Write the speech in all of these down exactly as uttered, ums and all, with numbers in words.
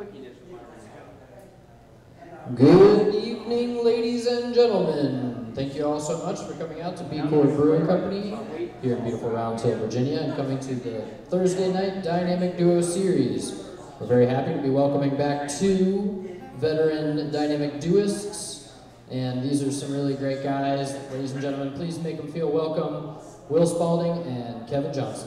Good evening, ladies and gentlemen. Thank you all so much for coming out to Chord Brewing Company here in beautiful Round Hill, Virginia, and coming to the Thursday night Dynamic Duo Series. We're very happy to be welcoming back two veteran dynamic duists, and these are some really great guys. Ladies and gentlemen, please make them feel welcome. Will Spaulding and Kevin Johnson.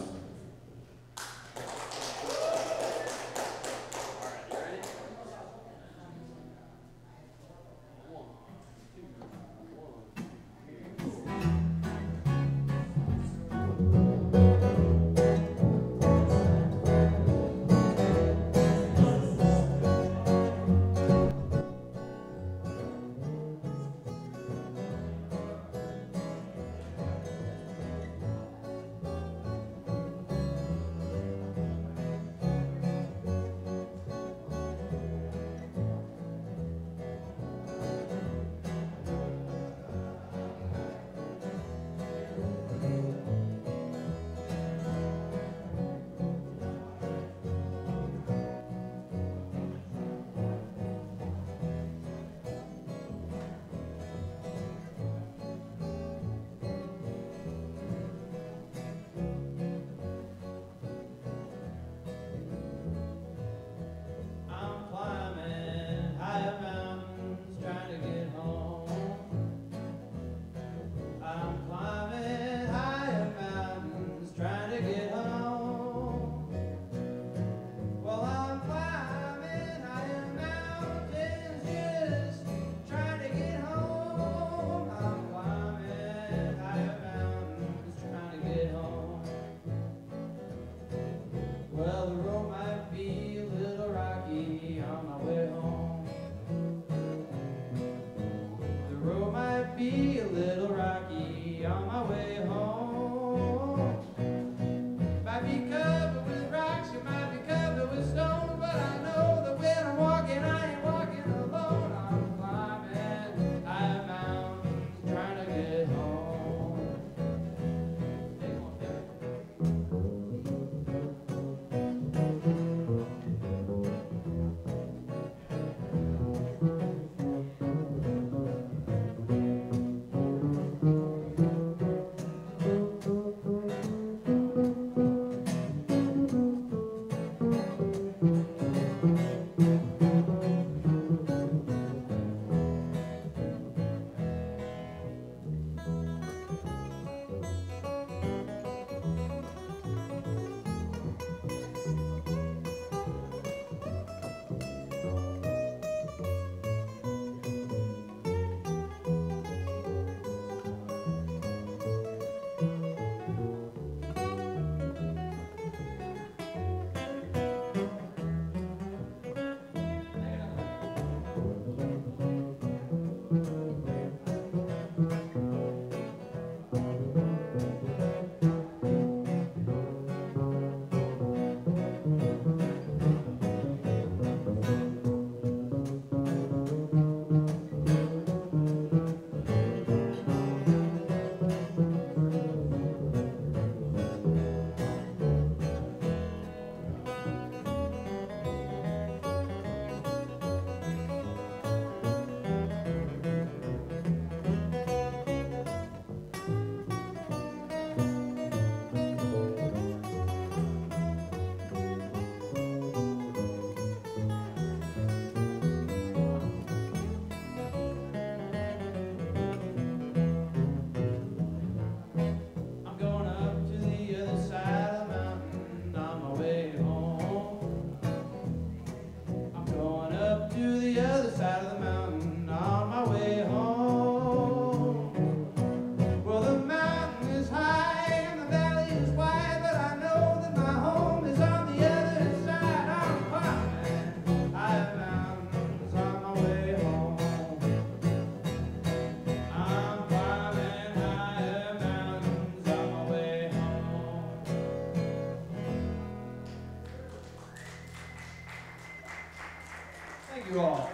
You all.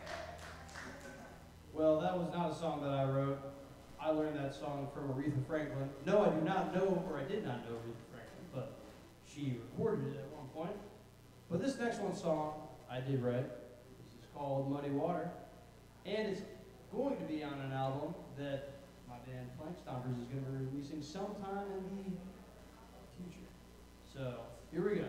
Well, that was not a song that I wrote. I learned that song from Aretha Franklin. No, I do not know, or I did not know Aretha Franklin, but she recorded it at one point. But this next one song, I did write. This is called Muddy Water. And it's going to be on an album that my band Plank Stompers is going to be releasing sometime in the future. So, here we go.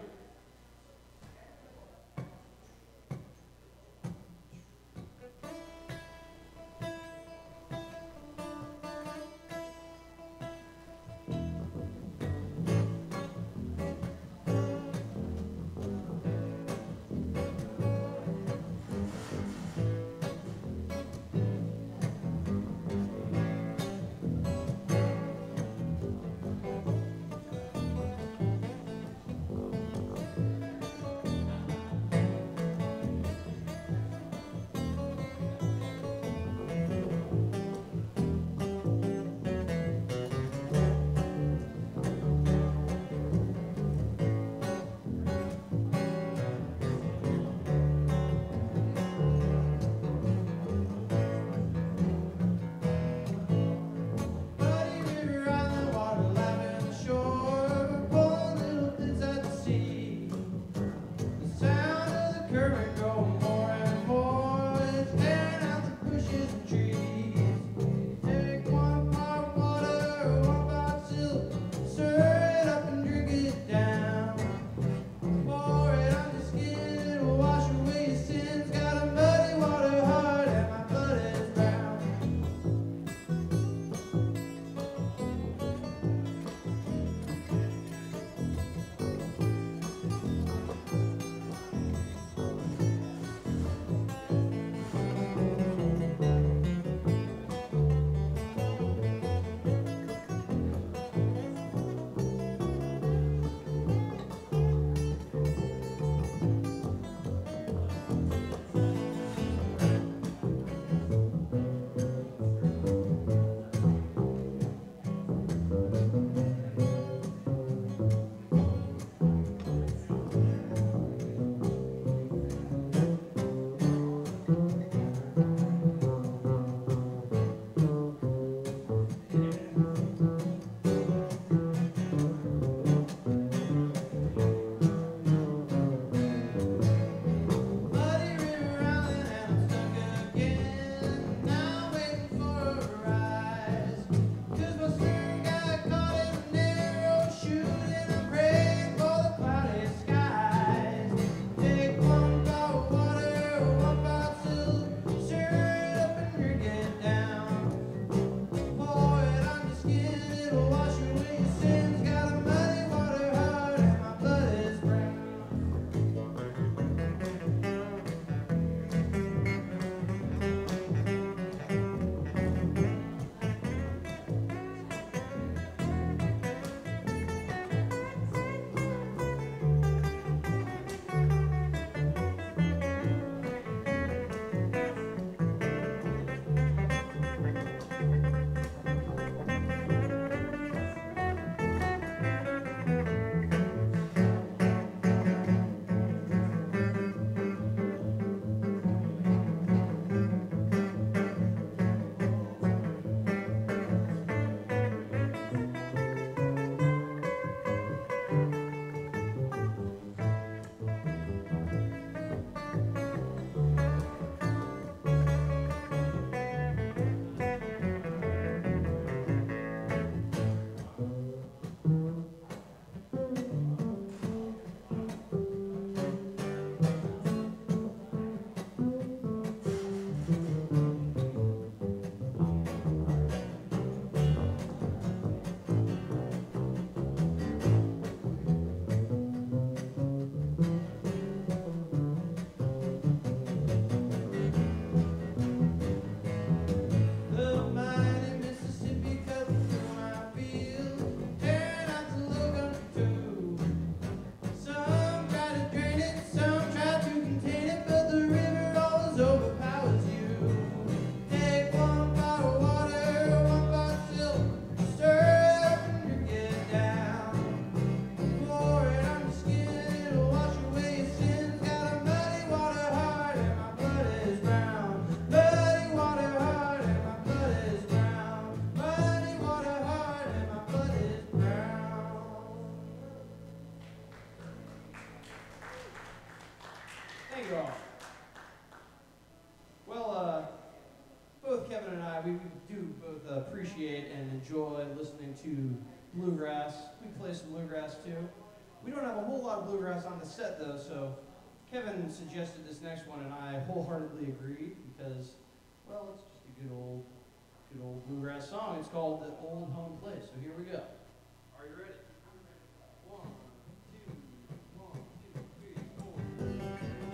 we do both appreciate and enjoy listening to bluegrass. We play some bluegrass too. We don't have a whole lot of bluegrass on the set though, so Kevin suggested this next one and I wholeheartedly agreed because, well, it's just a good old, good old bluegrass song. It's called The Old Home Place, so here we go. Are you ready? One, two, one, two, three, four.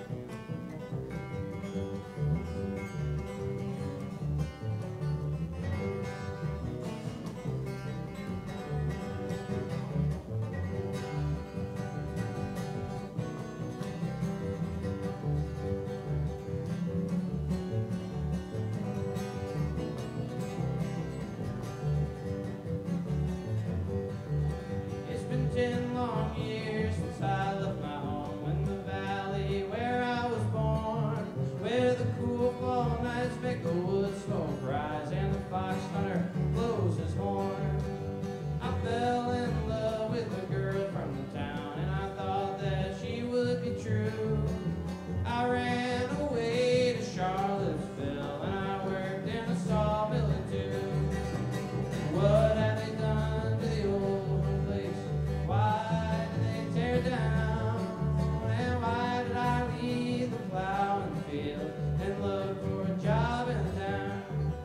Ten long years since I left my home in the valley where I was born, where the cool fall nights make the wood smoke rise and the fox hunter blows his horn. I fell in love with a girl from the town and I thought that she would be true. I ran away to Charlottesville and I worked in a sawmill too. What have they done to the old home place? Why did they tear it down? And why did I leave the plow in the field and look for a job in town?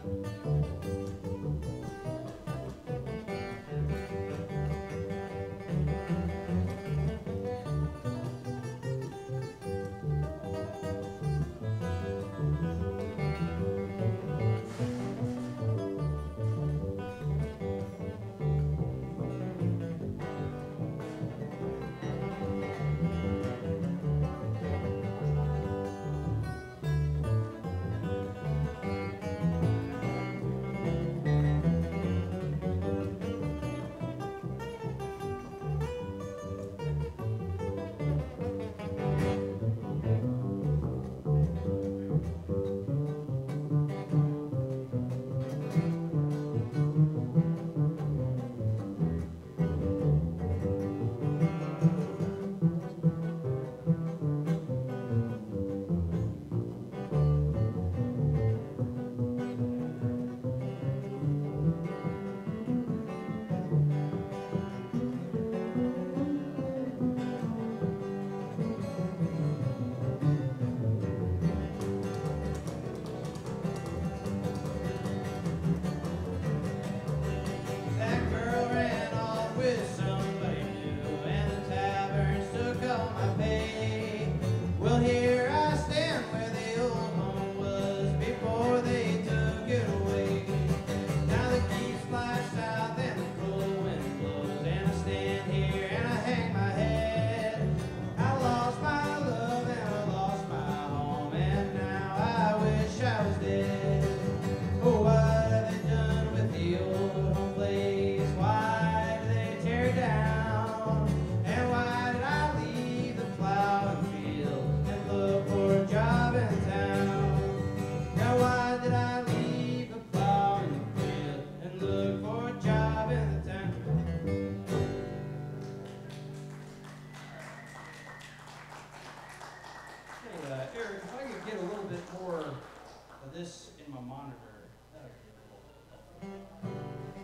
This in my monitor. That would be a little helpful.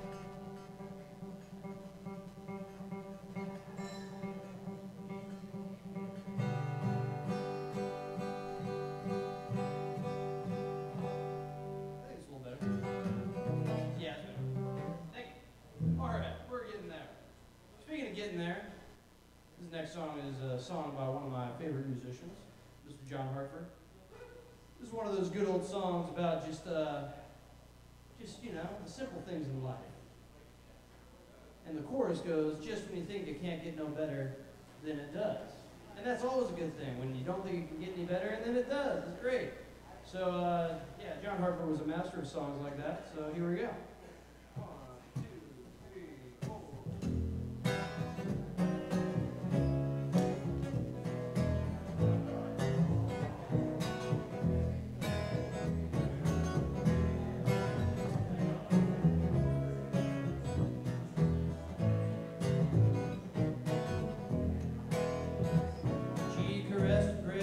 I think it's a little better. Yeah, it's better. Thank you. All right, we're getting there. Speaking of getting there, this next song is a song by one of my favorite musicians, Mister John Hartford. This is one of those good old songs about just, uh, just, you know, the simple things in life. And the chorus goes, just when you think it can't get no better, then it does. And that's always a good thing, when you don't think it can get any better, and then it does. It's great. So, uh, yeah, John Hartford was a master of songs like that, so here we go.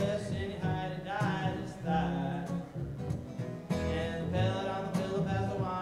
And the pellet on the pillow passed the wine.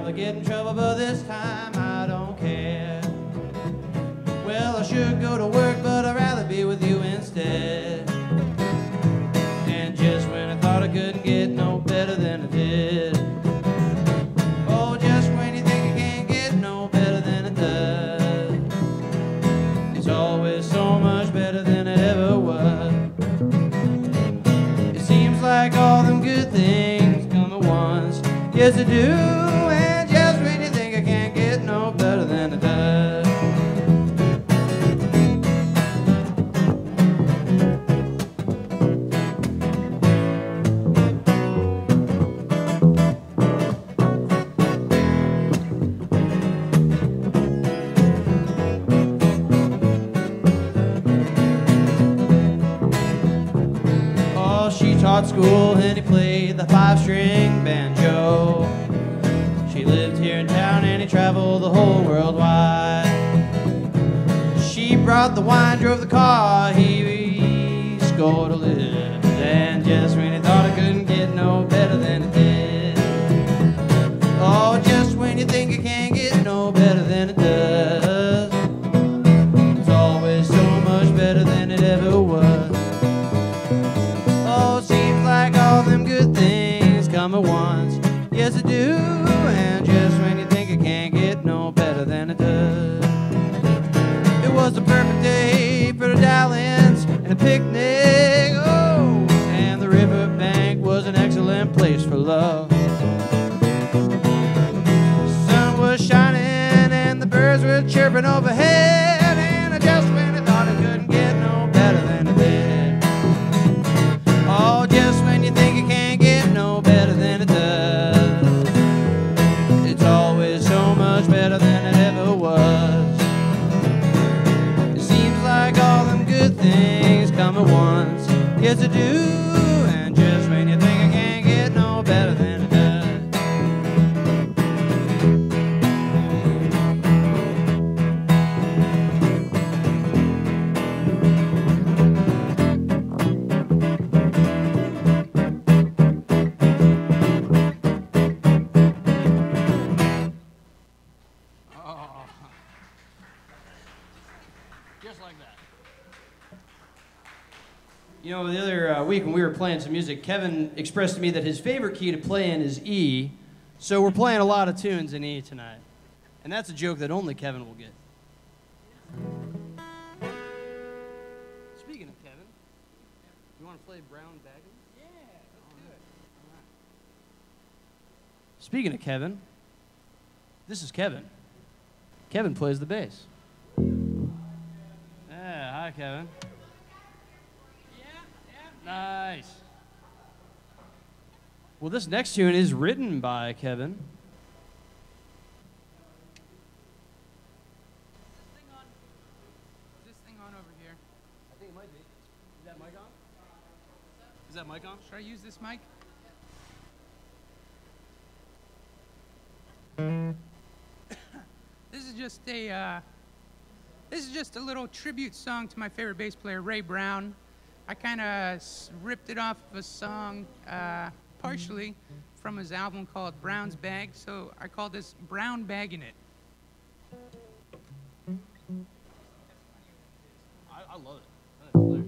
to get in trouble, but this time I don't care. Well, I should go to work, but I'd rather be with you instead. And just when I thought I couldn't get no better than I did, oh, just when you think I can't get no better than it does, it's always so much better than it ever was. It seems like all them good things come at once. Yes, I do. And just when you think I can't get no better than it does. Taught school and he played the five-string banjo. She lived here in town and he traveled the whole world wide. She brought the wine, drove the car, he scored a lift. And just when he thought I couldn't get no better than it did, oh, just when you think it can't get no better than it does, it's always so much better than it ever was. All them good things come at once. Yes, I do. And just when you think it can't get no better than it does. It was the perfect day for a dalliance and a picnic. Oh, and the riverbank was an excellent place for love. The sun was shining and the birds were chirping overhead. And just when I thought I couldn't get no better than it did, oh, just when you think it can't get no better than it does, it's always so much better than it ever was. It seems like all them good things come at once. Yes, I do. And just when you think I can't get no better than it does. You know, the other uh, week when we were playing some music, Kevin expressed to me that his favorite key to play in is E, so we're playing a lot of tunes in E tonight. And that's a joke that only Kevin will get. Speaking of Kevin, you want to play Brown Baggin'? Yeah, let's do it. All right. Speaking of Kevin, this is Kevin. Kevin plays the bass. Yeah, hi, Kevin. Nice. Well, this next tune is written by Kevin. Is this thing on? Is this thing on over here? I think it might be. Is that mic on? Is that mic on? Should I use this mic? This is just a uh, this is just a little tribute song to my favorite bass player, Ray Brown. I kind of ripped it off of a song, uh, partially, from his album called Brown's Bag, so I called this Brown Baggin' It. I, I love it. That's hilarious.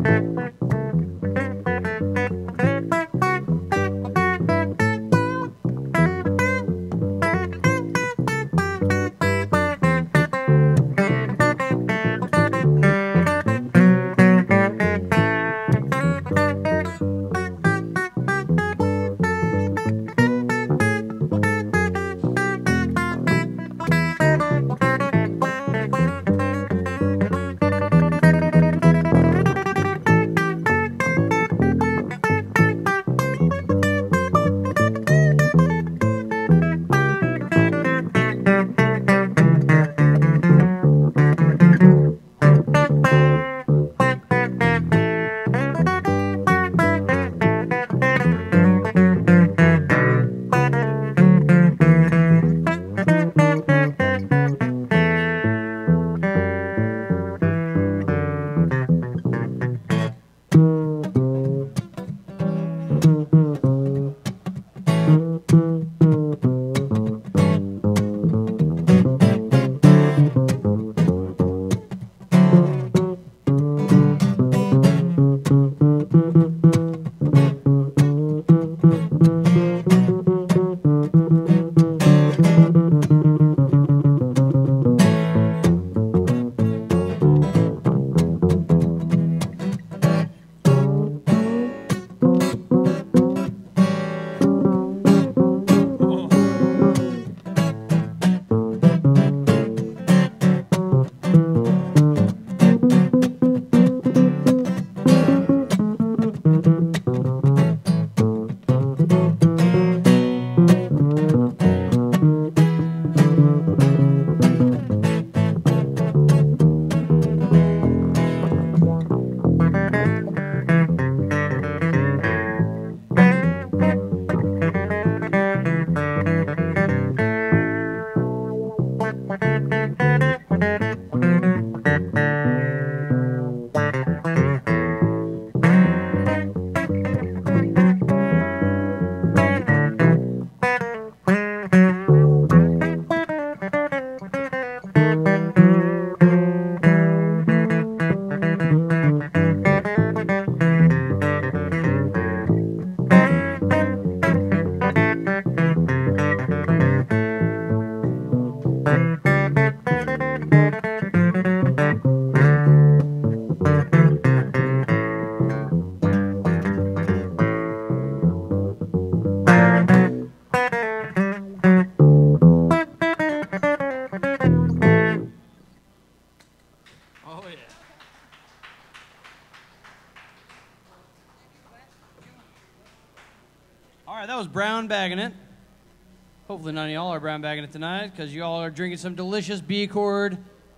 All right, that was brown bagging it. Hopefully none of y'all are brown bagging it tonight because y'all are drinking some delicious B Chord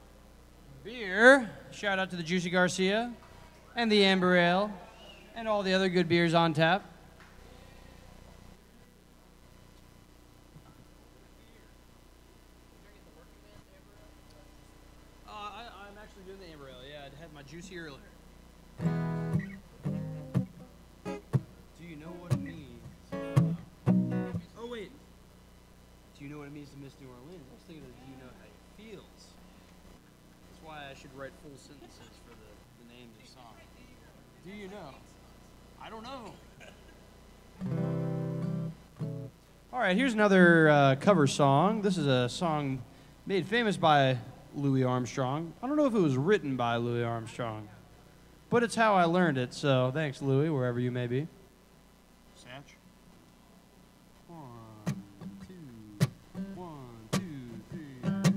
beer. Shout out to the Juicy Garcia and the Amber Ale and all the other good beers on tap. Uh, I, I'm actually doing the Amber Ale. Yeah, I had my Juicy earlier. Do you know what it means? Oh, wait. Do you know what it means to miss New Orleans? I was thinking of do you know how it feels? That's why I should write full sentences for the, the names of songs. Do you know? I don't know. All right, here's another uh, cover song. This is a song made famous by Louis Armstrong. I don't know if it was written by Louis Armstrong, but it's how I learned it, so thanks, Louis, wherever you may be. Satch. One, two, one, two, three,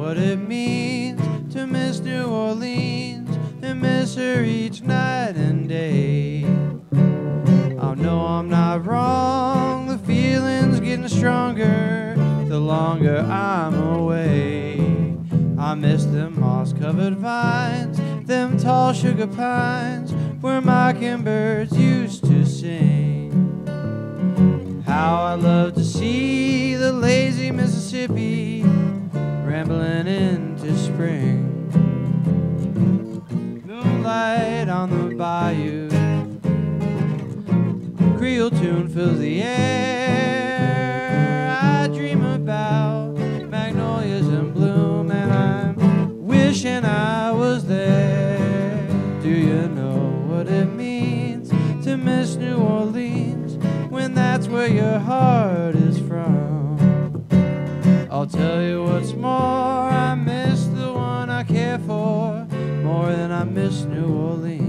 what it means to miss New Orleans and miss her each night and day. I know I'm not wrong, the feeling's getting stronger the longer I'm away. I miss them moss-covered vines, them tall sugar pines, where mockingbirds used to sing. How I love to see the lazy Mississippi rambling into spring. Moonlight on the bayou, Creole tune fills the air. I dream about magnolias in bloom, and I'm wishing I was there. Do you know what it means to miss New Orleans when that's where your heart is from? I'll tell you what's more, I miss the one I care for more than I miss New Orleans.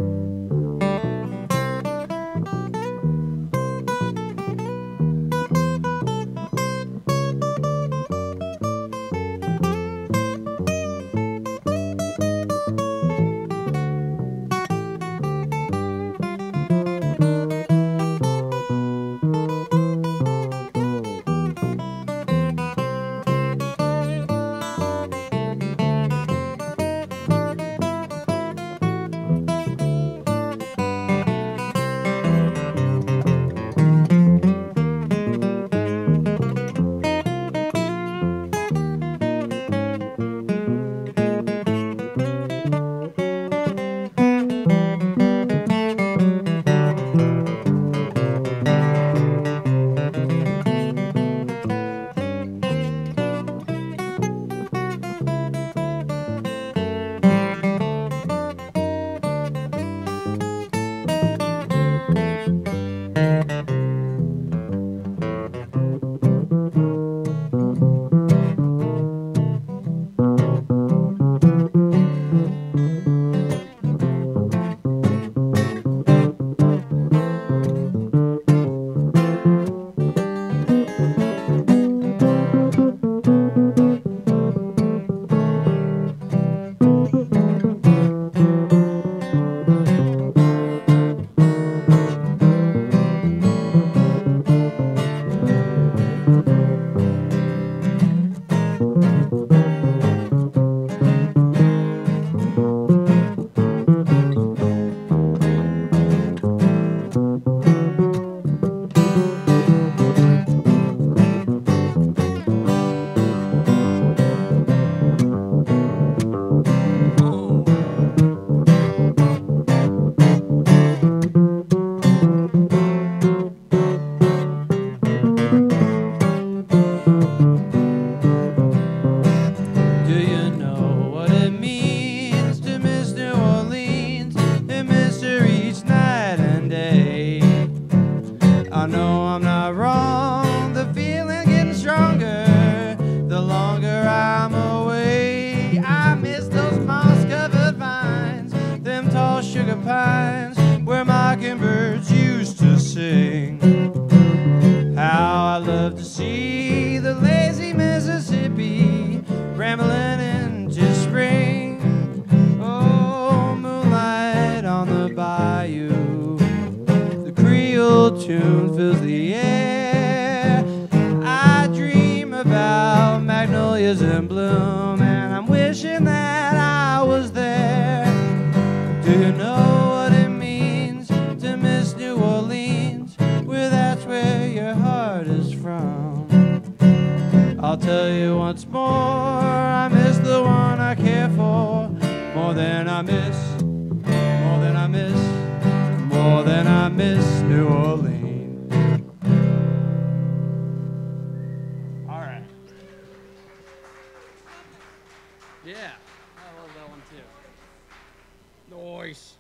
Tune fills the air. I dream about magnolias in bloom, and I'm wishing that I was there. Do you know what it means to miss New Orleans, where that's where your heart is from? I'll tell you once more, I miss the one I care for more than I miss, more than I miss, more than I miss New Orleans. Yeah, I love that one too. Nice.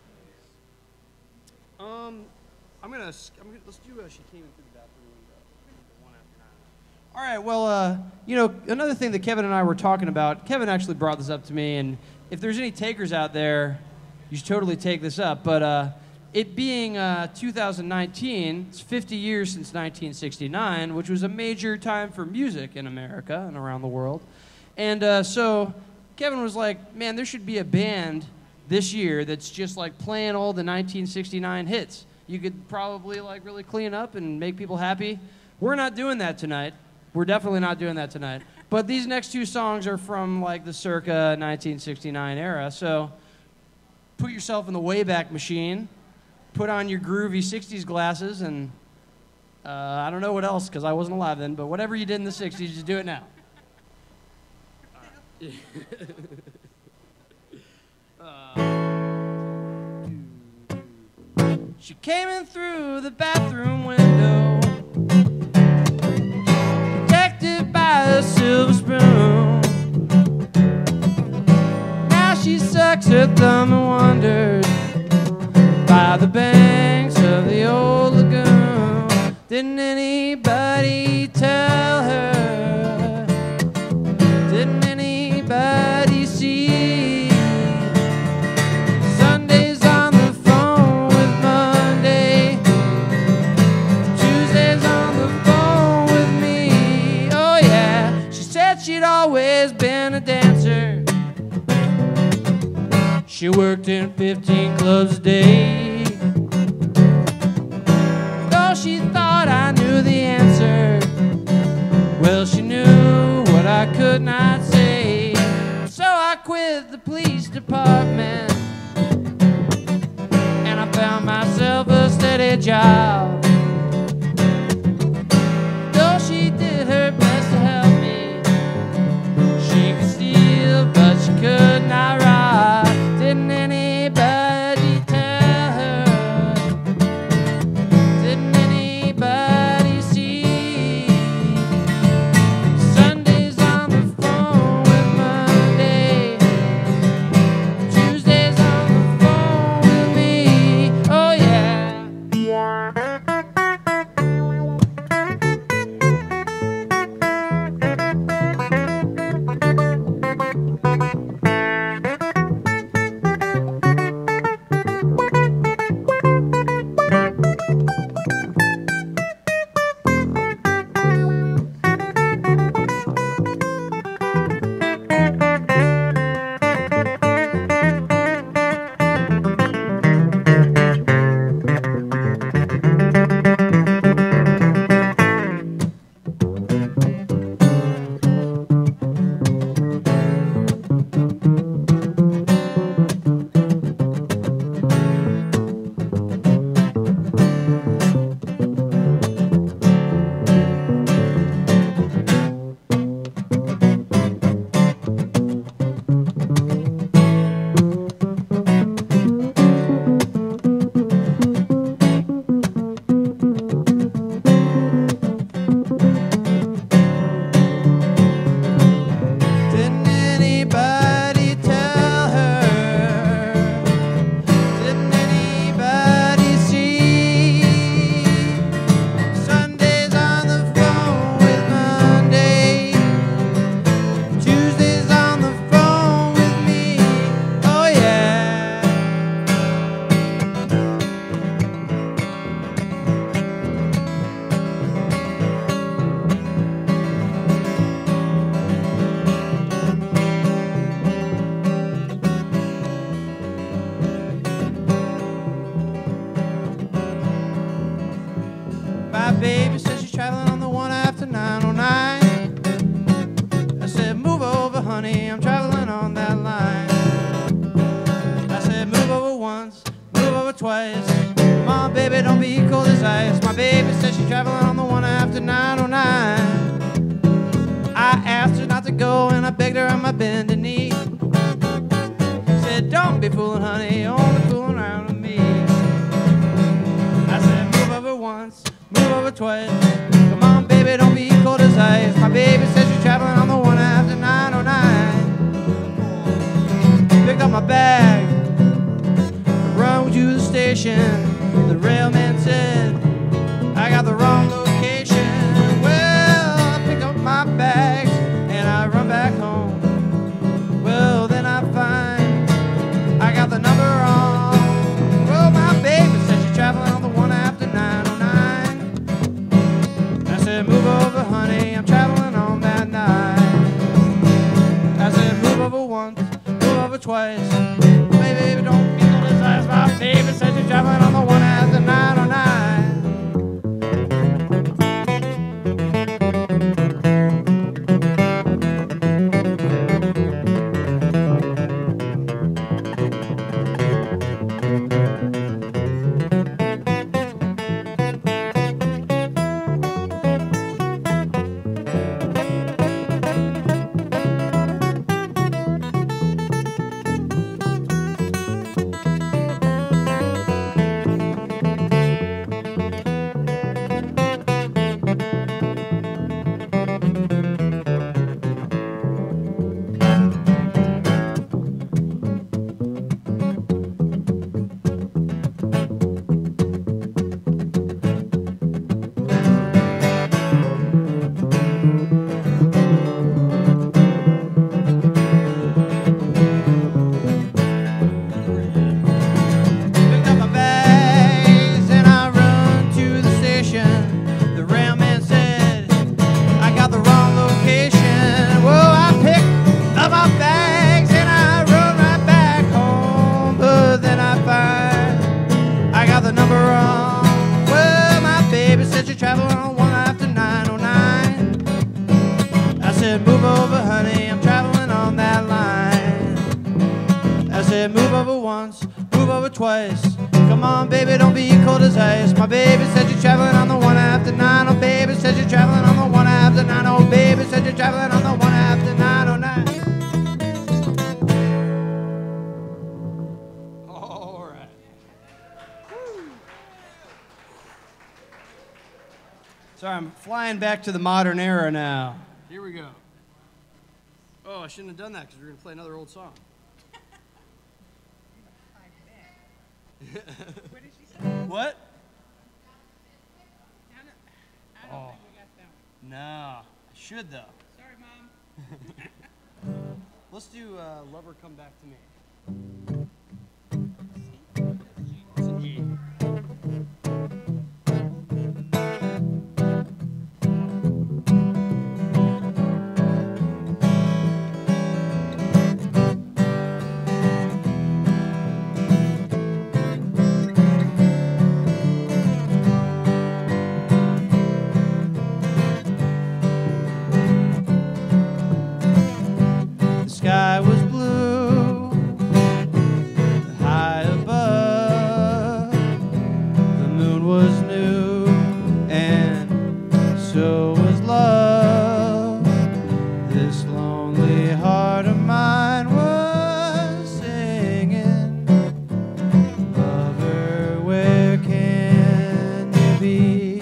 Um, I'm gonna, I'm gonna let's do. Uh, she came in through the bathroom window. One after nine. All right. Well, uh, you know, another thing that Kevin and I were talking about. Kevin actually brought this up to me, and if there's any takers out there, you should totally take this up. But uh, it being uh, two thousand nineteen, it's fifty years since nineteen sixty-nine, which was a major time for music in America and around the world. And uh, so Kevin was like, man, there should be a band this year that's just like playing all the nineteen sixty-nine hits. You could probably like really clean up and make people happy. We're not doing that tonight. We're definitely not doing that tonight. But these next two songs are from like the circa nineteen sixty-nine era. So put yourself in the Wayback Machine, put on your groovy sixties glasses, and uh, I don't know what else because I wasn't alive then, but whatever you did in the sixties, just do it now. She came in through the bathroom window, protected by a silver spoon. Now she sucks her thumb and wanders by the banks of the old lagoon. Didn't anybody tell her? Didn't anybody see? Sunday's on the phone with Monday, Tuesday's on the phone with me. Oh yeah, she said she'd always been a dancer. She worked in fifteen clubs a day. Though she thought I knew the answer, well, she knew what I could not say. So I quit the police department, and I found myself a steady job. Though she did her best to help me, she could steal, but she could not rob. Didn't anybody tell her? Didn't anybody see? Sunday's on the phone with Monday, Tuesday's on the phone with me. Oh yeah. Didn't anybody tell her? Didn't anybody see? Sunday's on the phone with Monday, Tuesday's on the phone with me. Oh yeah. My baby says she's traveling on the one after nine oh nine. I said, move over, honey, I'm traveling on that line. I said, move over once, move over twice. Come on, baby, don't be cold as ice. My baby says she's traveling on the one after nine oh nine. I asked her not to go, and I begged her on my bended knee. Said, don't be fooling, honey, only fooling around with me. I said, move over once, move over twice. Come on, baby, don't be cold as ice. My baby says she's traveling on the one after nine oh nine. Picked up my bag, run to the station. The railman said I got the wrong location. Well, I pick up my bags and I run back home. Well, then I find I got the number wrong. Well, my baby says she's traveling on the one after nine oh nine. I said, move over, honey, I'm traveling on that night. said, move over, honey, I'm traveling on that line. I said, move over once, move over twice. Come on, baby, don't be cold as ice. My baby said you're traveling on the one after nine. Oh, baby said you're traveling on the one after nine. Oh, baby said you're traveling on the one after nine. Oh, nine. All right. Sorry, I'm flying back to the modern era now. Here we go. Oh, I shouldn't have done that because we're going to play another old song. What did she say? What? I don't, I don't Oh. think we got that one. No, I should though. Sorry, Mom. Let's do uh, Lover Come Back to Me. It's an E. The sky was blue, high above. The moon was new, and so was love. This lonely heart of mine was singing, lover, where can you be?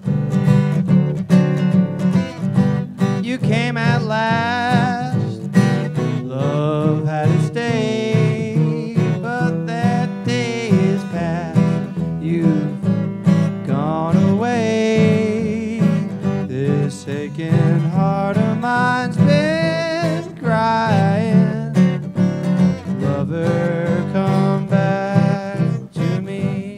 You came at last, love had its day, but that day is past. You've gone away. This aching heart of mine's been crying. Lover, come back to me.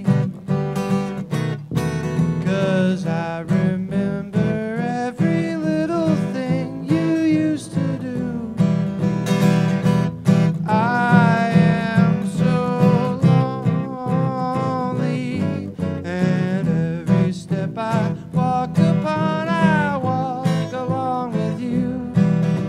'Cause I remember every little thing you used to do. I am so lonely, and every step I walk upon, I walk along with you.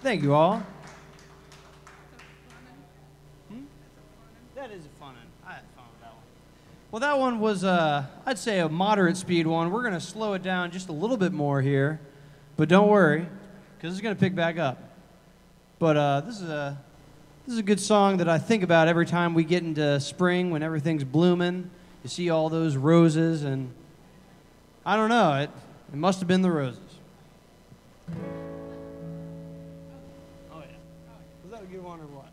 Thank you all. Hmm? That is a fun one. I had fun with that one. Well, that one was, uh, I'd say, a moderate speed one. We're going to slow it down just a little bit more here. But don't worry, because it's going to pick back up. But uh, this is a this is a good song that I think about every time we get into spring when everything's blooming. You see all those roses, and I don't know, it, it must have been the roses. Oh, yeah. Was that a good one or what?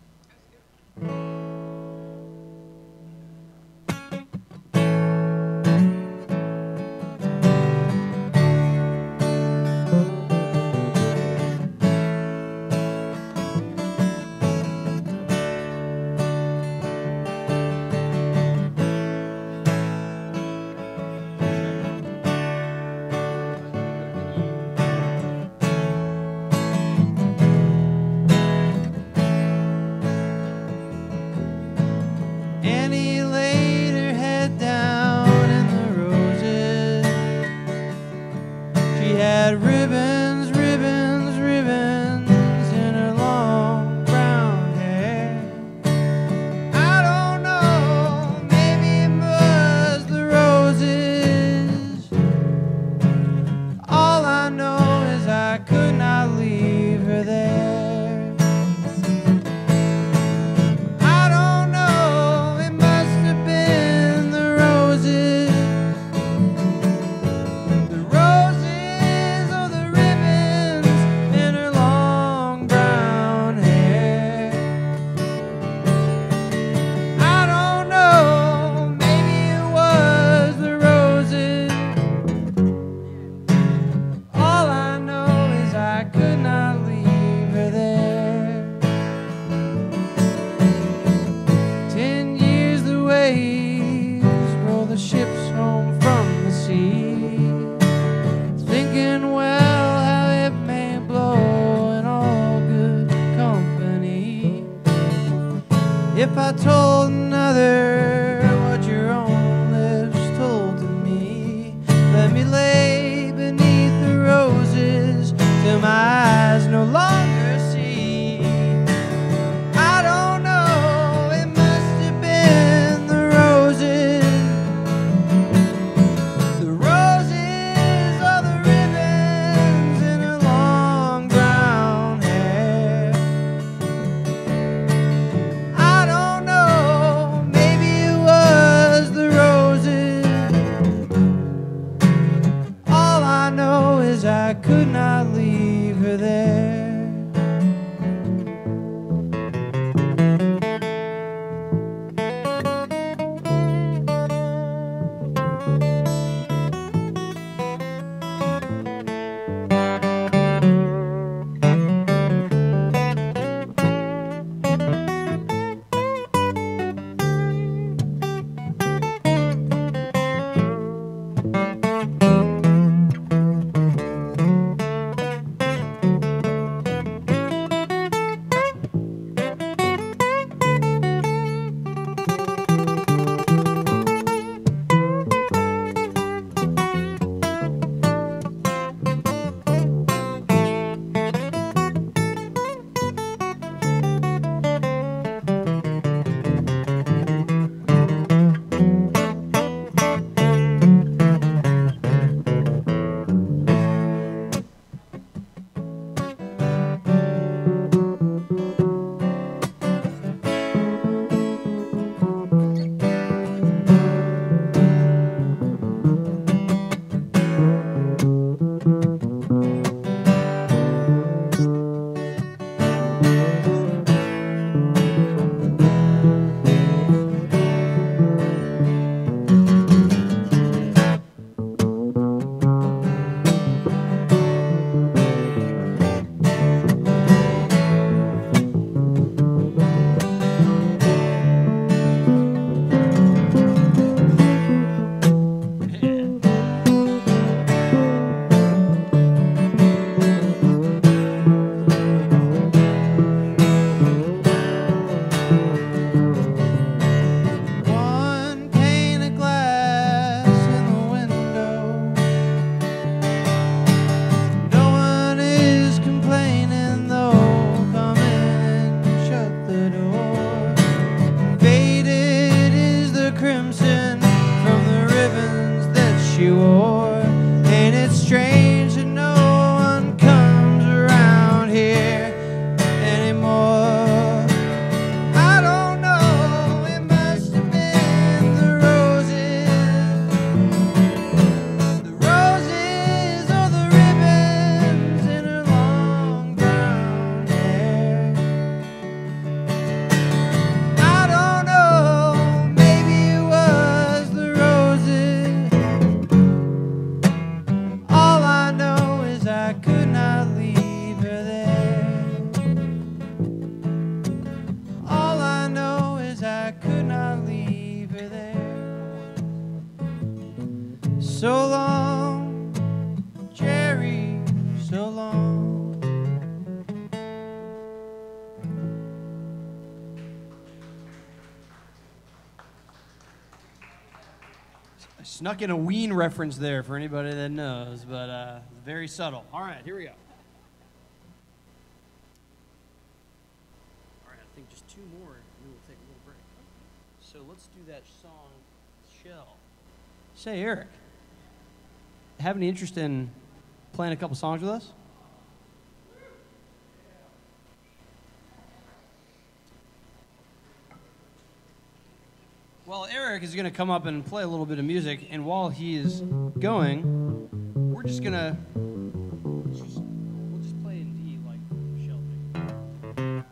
If I told another what your own lips told to me, let me lay beneath the roses till my eyes no longer see. I don't know, it must have been the roses, the roses or the ribbons in her long brown hair. I don't know. Snuck in a Ween reference there for anybody that knows, but uh, very subtle. All right, here we go. All right, I think just two more, and then we'll take a little break. So let's do that song, Shell. Say, Eric, have any interest in playing a couple songs with us? Well, Eric is going to come up and play a little bit of music, and while he is going, we're just going to just, we'll just play in D like Shell did.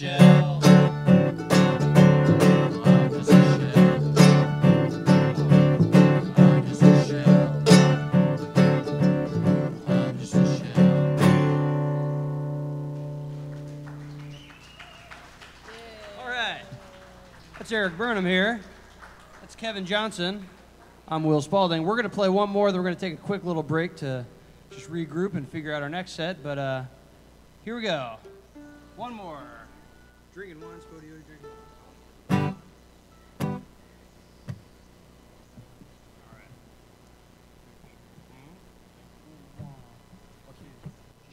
shell. I'm just a shell. I'm just a shell. I'm just a shell. All right. That's Eric Burnham here. That's Kevin Johnson. I'm Will Spaulding. We're going to play one more, then we're going to take a quick little break to just regroup and figure out our next set. But uh, here we go. One more. Drinking wine, Spodio, drinking wine. All right. Okay, G.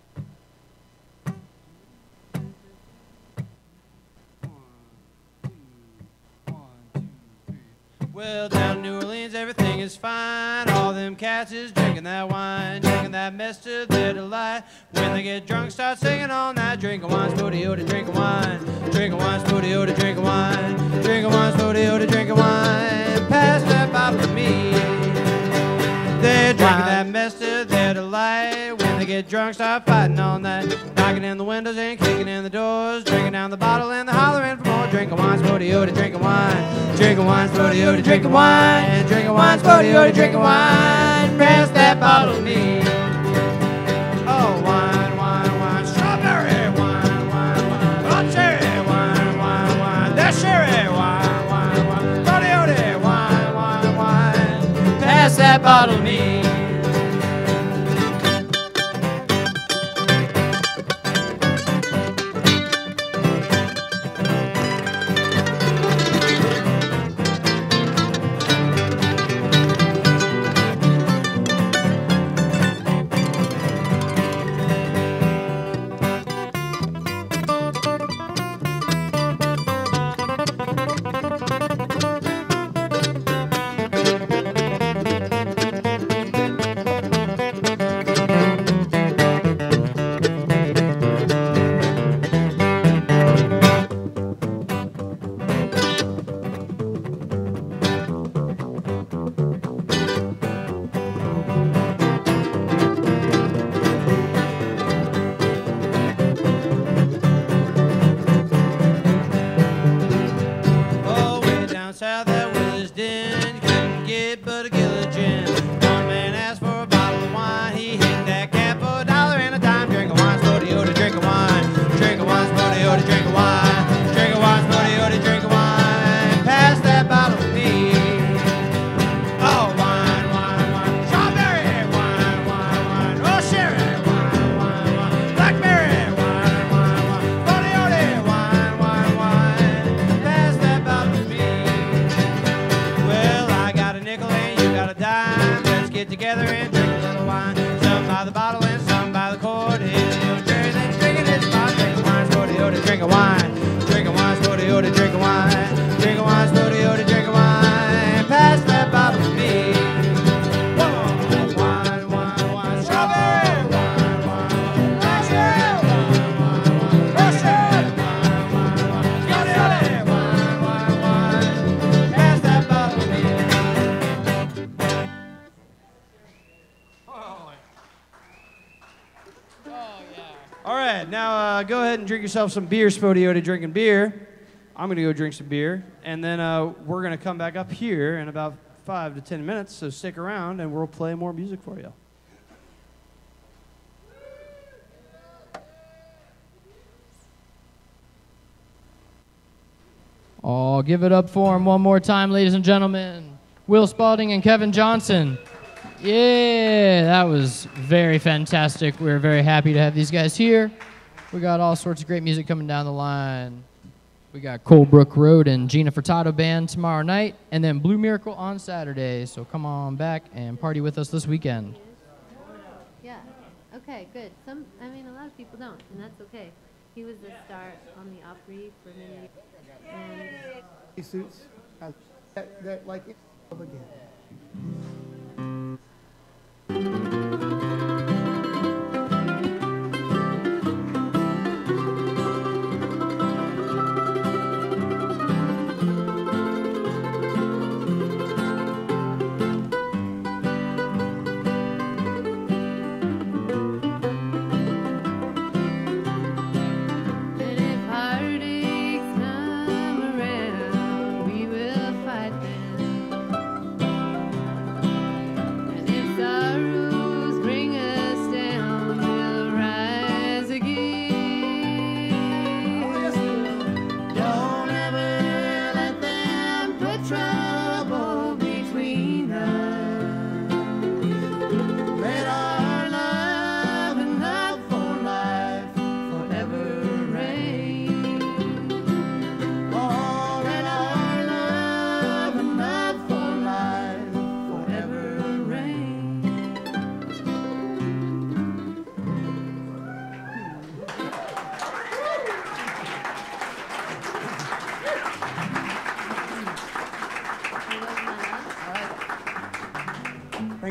Well, down in New Orleans, everything is fine. All them cats is drinking that wine, drinking that mess to their delight. When they get drunk, start singing all night. Drinking wine, Spodio to drinking wine. Drinking wine, Spodio to drinking wine. Drinking wine, Spodio to drinking wine. Pass that bottle to me. They're drinking that mess to their delight. When they get drunk, start fighting all night. Knocking in the windows and kicking in the doors. Drinking down the bottle and they're hollering for more. Drinking wine, Spodio to drinking wine. Drinking wine, Spodio to drinking wine. Drinking wine, Spodio to drinking wine. Pass that bottle to me. Oh, wine, wine, wine. Strawberry wine, wine, wine. Oh, cherry wine, wine, wine. That's sherry wine, wine, wine. Spodio to wine, wine, wine. Pass that bottle to me. Together and drink a little wine. Some by the bottle and some by the Chord. Hit a little cherry, then drinking his spot. Drink a wine, Spodio to drink a wine. Drink a wine, Spodio to drink a wine. Drink a wine, Spodio to drink a wine. Pass that bottle to me. Whoa, wine, wine, wine. Strawberry wine, wine, wine. Cherry wine, wine, wine. Russian wine, wine, wine. Spodio wine, wine, wine. Pass that bottle to me. All right, now uh, go ahead and drink yourself some beer, Spodio to drinking beer. I'm going to go drink some beer, and then uh, we're going to come back up here in about five to ten minutes, so stick around, and we'll play more music for you. Oh, give it up for him one more time, ladies and gentlemen. Will Spaulding and Kevin Johnson. Yeah, that was very fantastic. We're very happy to have these guys here. We got all sorts of great music coming down the line. We got Colebrook Road and Gina Furtado Band tomorrow night, and then Blue Miracle on Saturday. So come on back and party with us this weekend. Yeah. Okay, good. Some, I mean, a lot of people don't, and that's okay. He was a star on the Opry for many years. And suits uh, that, that like it again. if I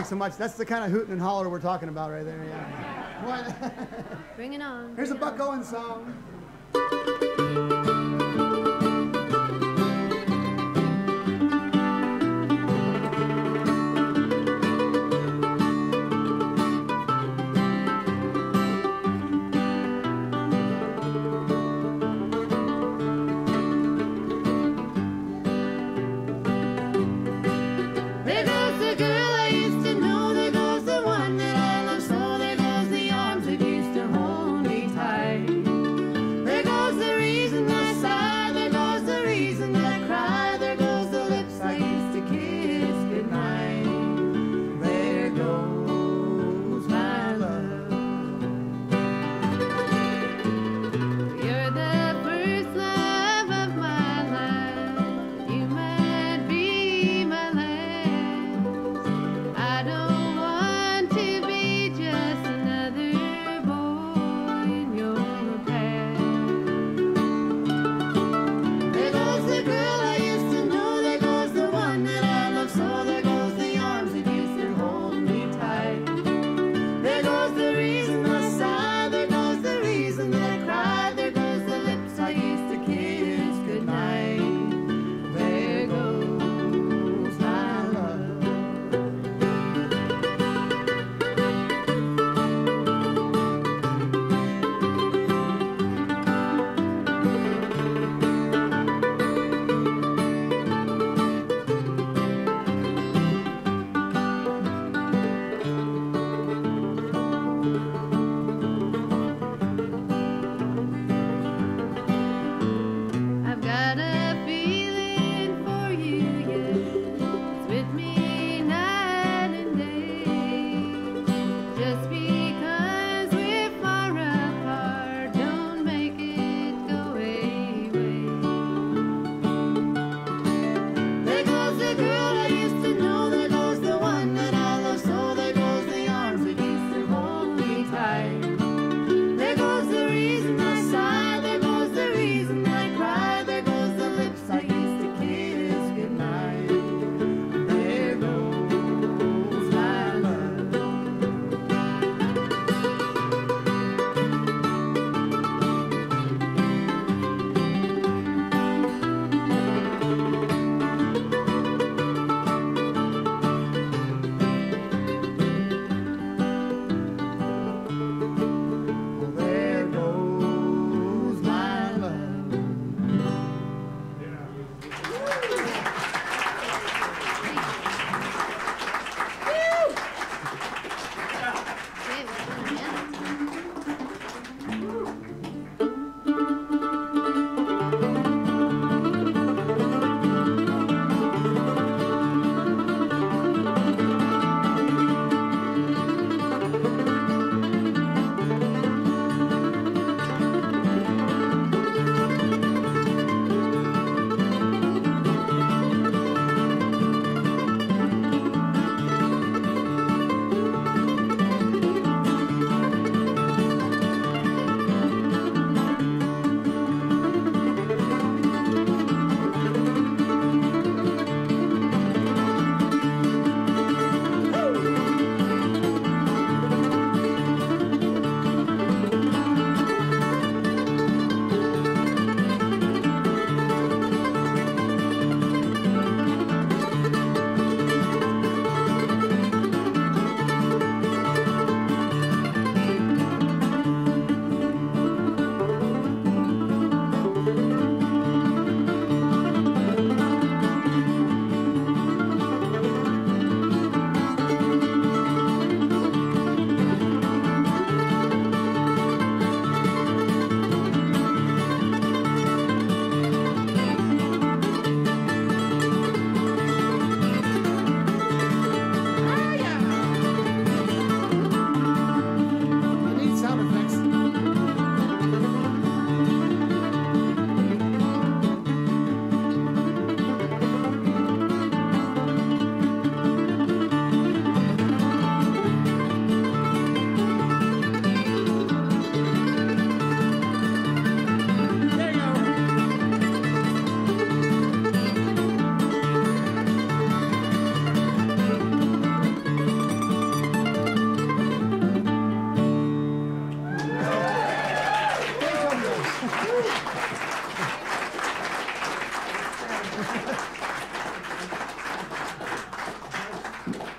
Thanks so much. That's the kind of hooting and holler we're talking about right there. Yeah. What? Bring it on. Here's a bring it Buck on. Owens song. There goes the girl I used to know. There goes the one that I love so. There goes the arms that used to hold me tight.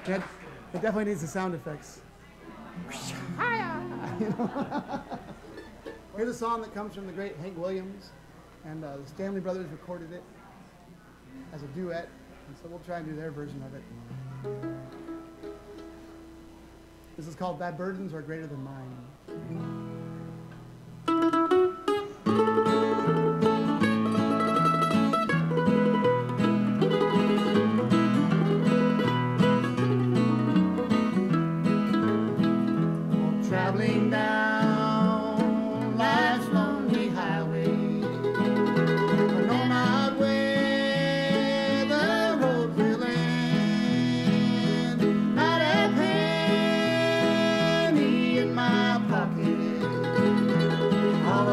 It, it definitely needs the sound effects. You know? Here's a song that comes from the great Hank Williams, and uh, the Stanley Brothers recorded it as a duet, and so we'll try and do their version of it. This is called Thy Burdens Are Greater Than Mine. Traveling down life's lonely highway, I know not where the road will end. Not a penny in my pocket, all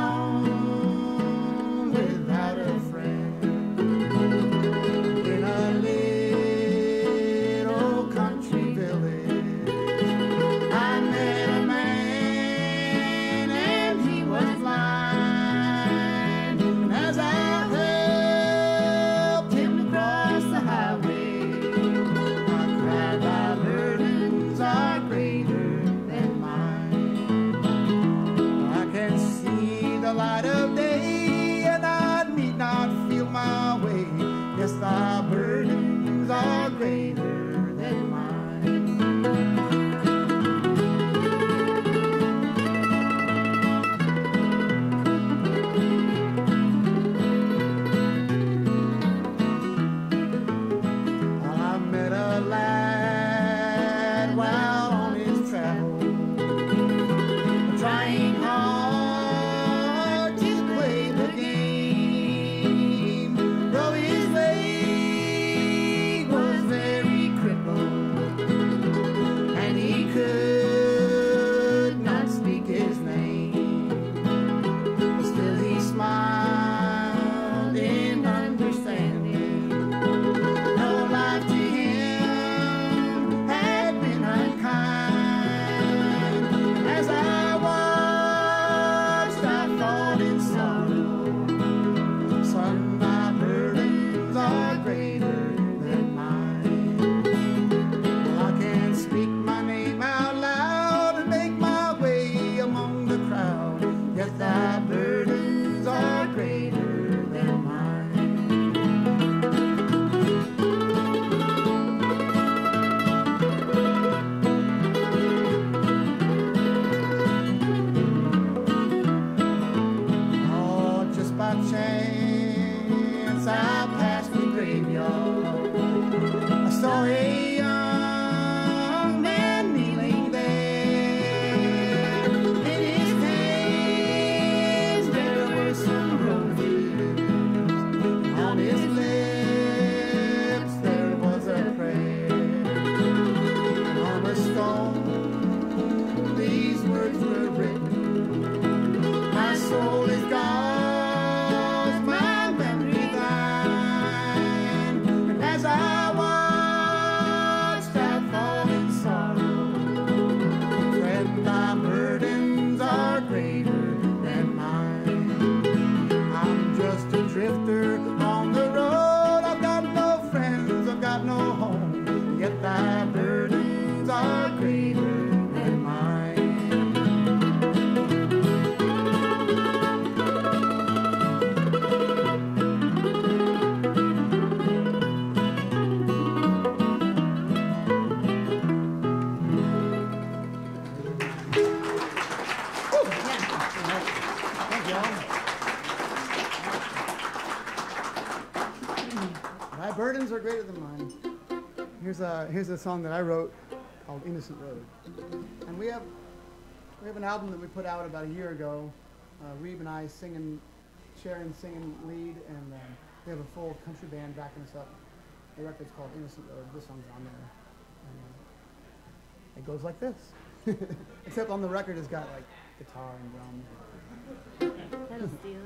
alone without a friend. In a little country village, I met a man and he was blind. And as I helped him to cross the highway, I cried, thy burdens are greater than mine. I can see the light of day and I need not feel my way. Yes, thy burdens are greater than mine. I met a lad while on his travel, trying hard to play the game. Though his leg was very crippled and he could not speak his name, but still he smiled in understanding. No life to him had been unkind. As I watched, I thought in sorrow, son, my burdens are greater than mine. I can't speak my name out loud and make my way among the crowd, yet thy burdens are greater than mine. Oh, just by chance I passed the graveyard. I saw a young man kneeling there. In his hands there were some roses. On his lips there was a prayer. On a stone these words were written: my soul is God's, my memory thine. And as I watched, I thought in sorrow, friend, thy burdens are greater than mine. I'm just a drifter on the road, I've got no friends, I've got no home, yet thy burdens are greater than mine. Thank you all. Thy burdens are greater than mine. Here's a here's a song that I wrote called Innocent Road. And we have we have an album that we put out about a year ago. Uh, Reeb and I singing, Sharon singing lead, and uh, we have a full country band backing us up. The record's called Innocent Road. This song's on there. And, uh, it goes like this. Except on the record it's got like guitar and drums. That'll steal.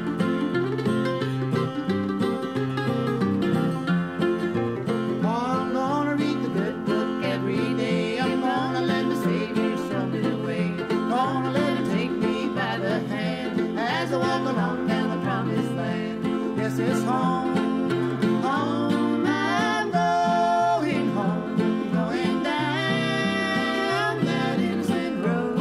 On sailed on down the promised land. Yes, it's home, home, I'm going home, going down that innocent road.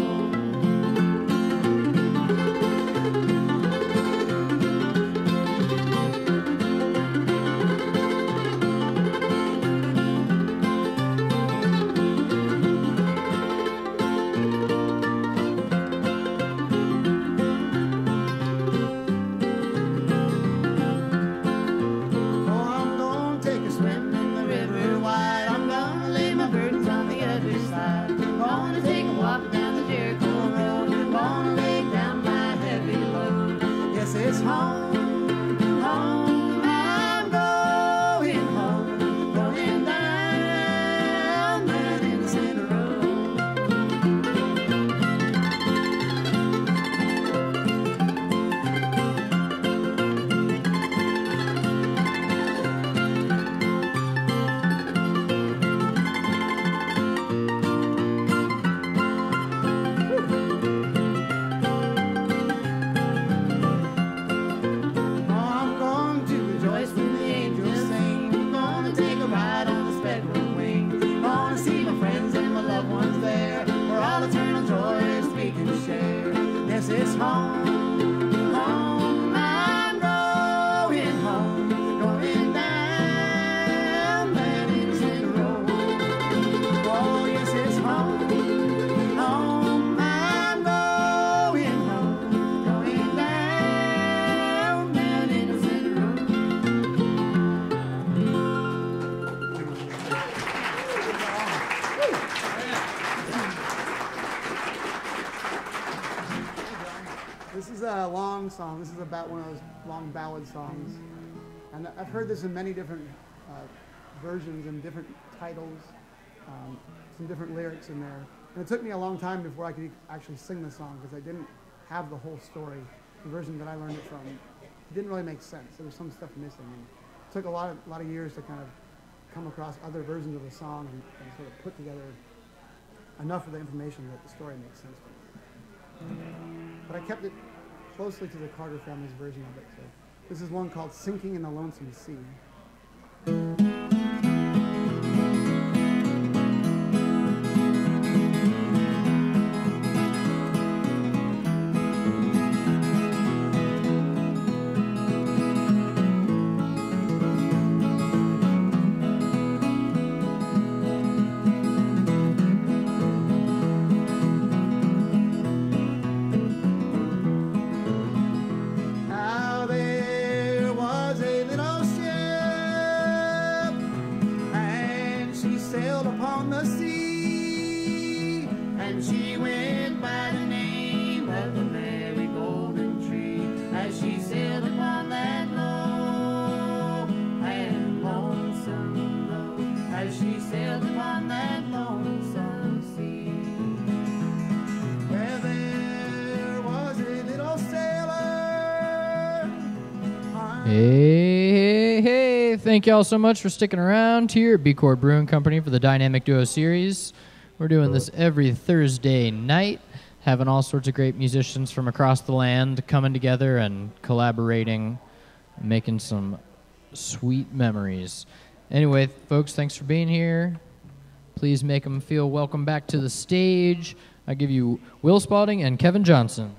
It's home, home, I'm going home, going down that innocent road. It's home, home, I'm going home, going down that innocent road. Oh, yes, it's home, home, I'm going home, going down that innocent road. This is a long song. This is about one of those long ballad songs. And I've heard this in many different uh, versions and different titles, um, some different lyrics in there. And it took me a long time before I could actually sing the song because I didn't have the whole story. The version that I learned it from didn't really make sense. There was some stuff missing. And it took a lot of, a lot of years to kind of come across other versions of the song and, and sort of put together enough of the information that the story makes sense to me. But I kept it closely to the Carter family's version of it. So this is one called Sinking in the Lonesome Sea. Hey, hey, hey, thank y'all so much for sticking around here at Chord Brewing Company for the Dynamic Duo Series. We're doing this every Thursday night, having all sorts of great musicians from across the land coming together and collaborating, making some sweet memories. Anyway, folks, thanks for being here. Please make them feel welcome back to the stage. I give you Will Spaulding and Kevin Johnson.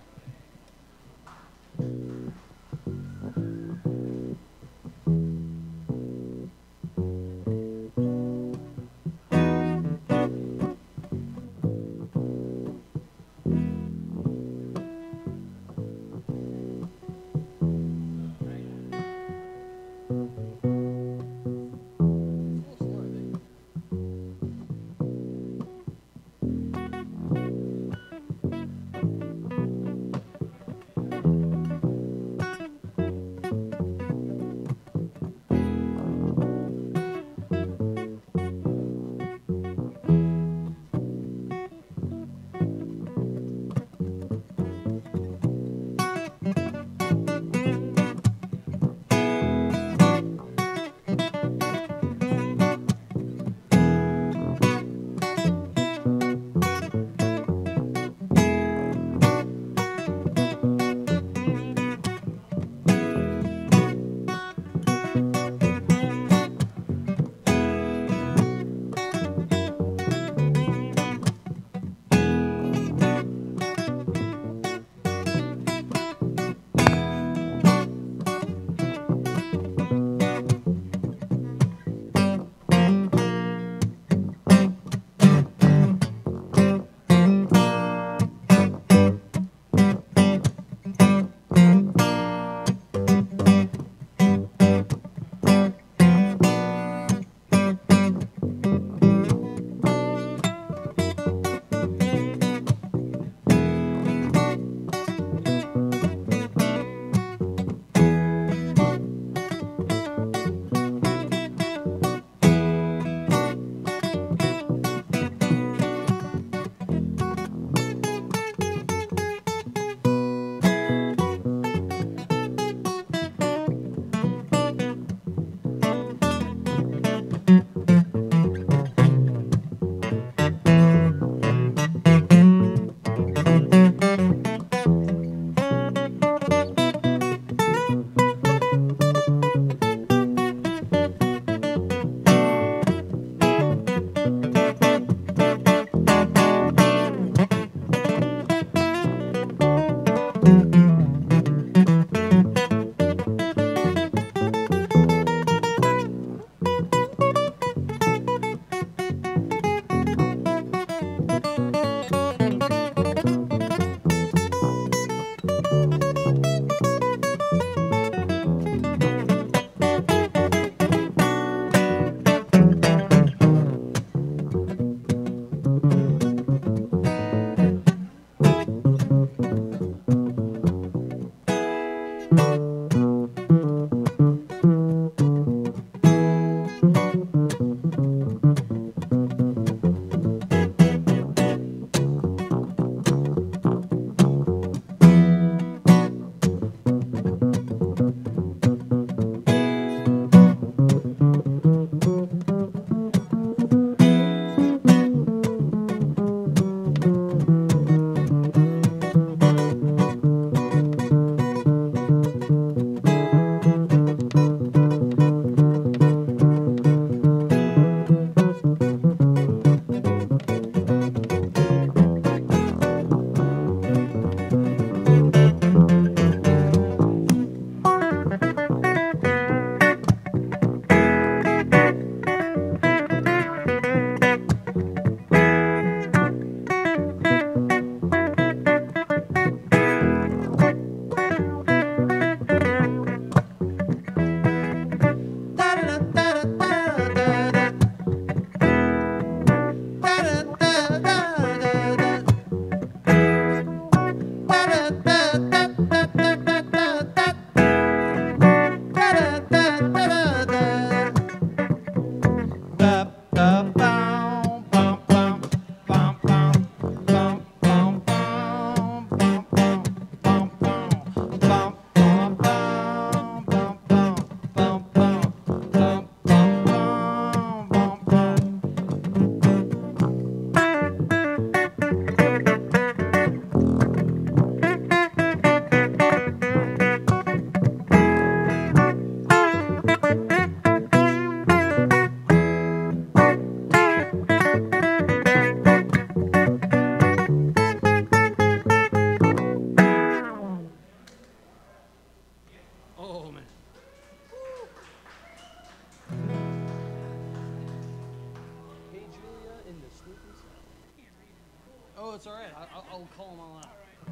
Oh, it's all right. I'll, I'll call them all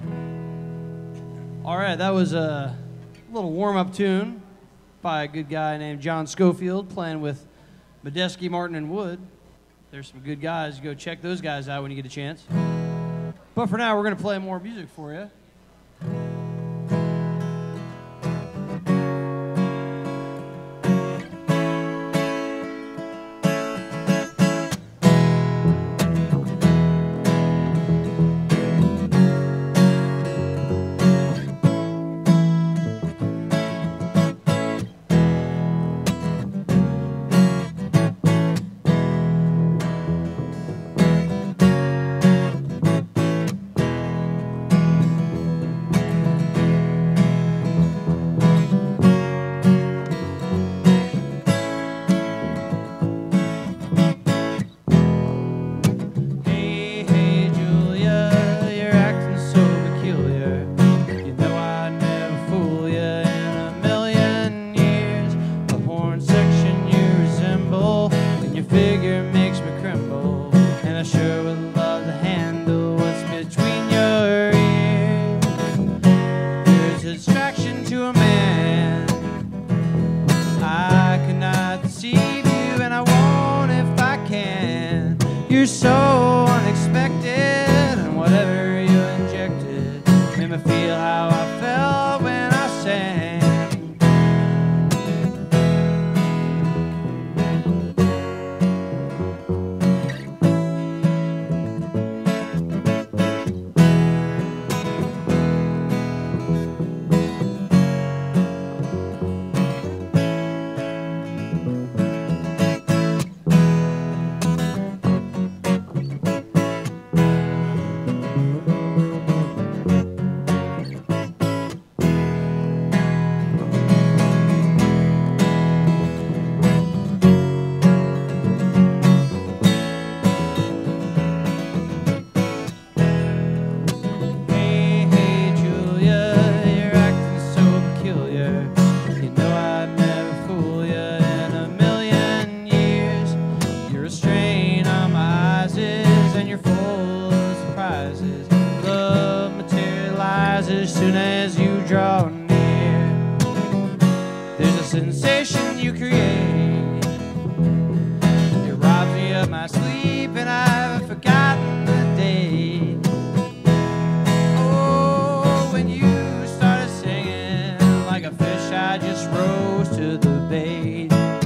out. All right, that was a little warm-up tune by a good guy named John Schofield playing with Medeski, Martin, and Wood. There's some good guys. Go check those guys out when you get a chance. But for now, we're going to play more music for you. You're so unexpected, and whatever you injected made me feel how I felt when I sang. rose to the bait.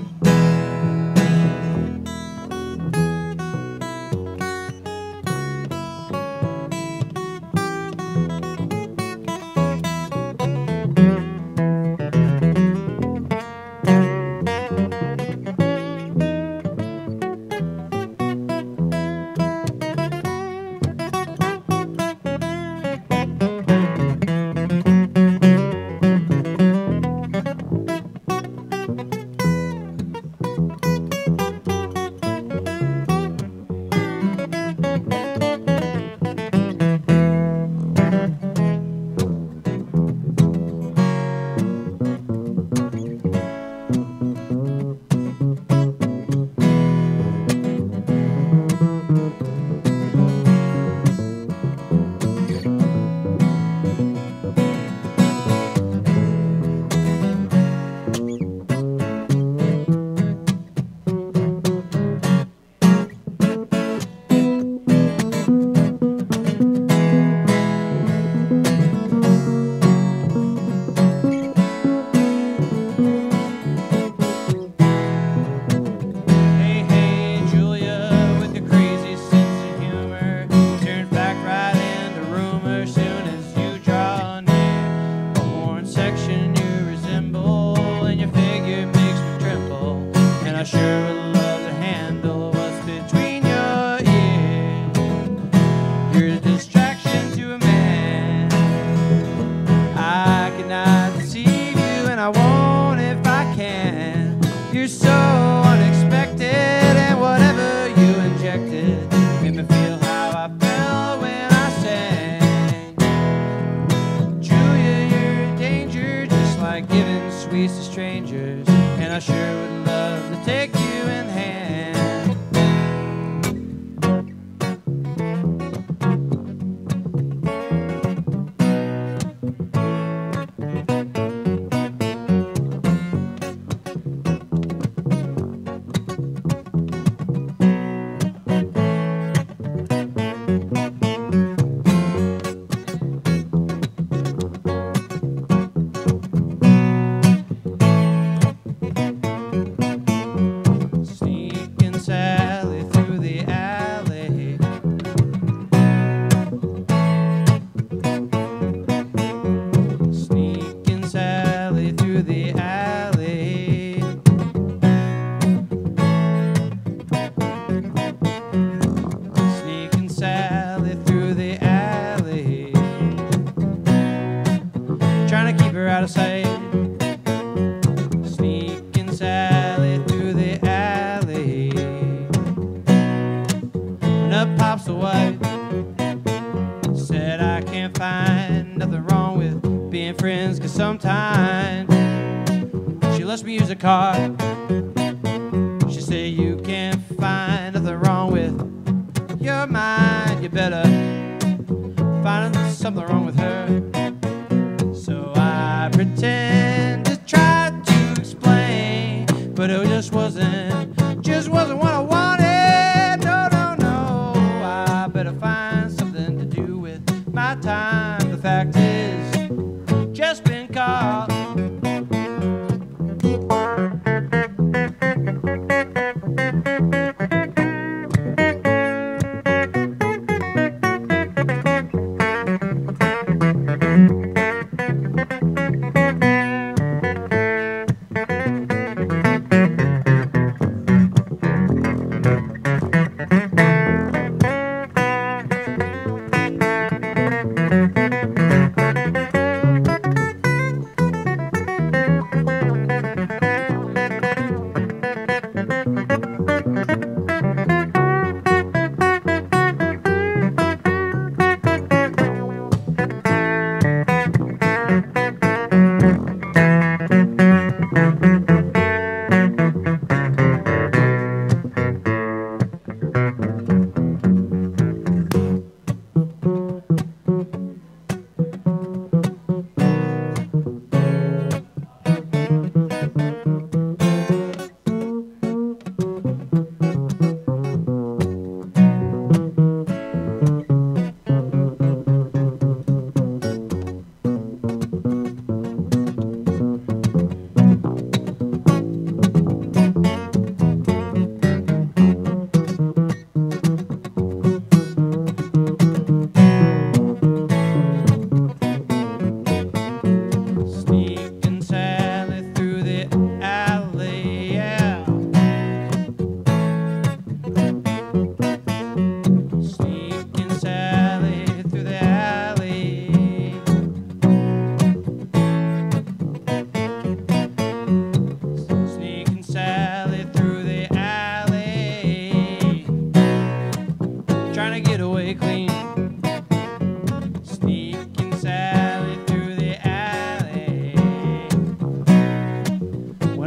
She said, you can't find nothing wrong with your mind. You better find something wrong with her. So I pretend to try to explain, but it just wasn't, just wasn't what I wanted. No, no, no, I better find something to do with my time. The fact is, just been caught.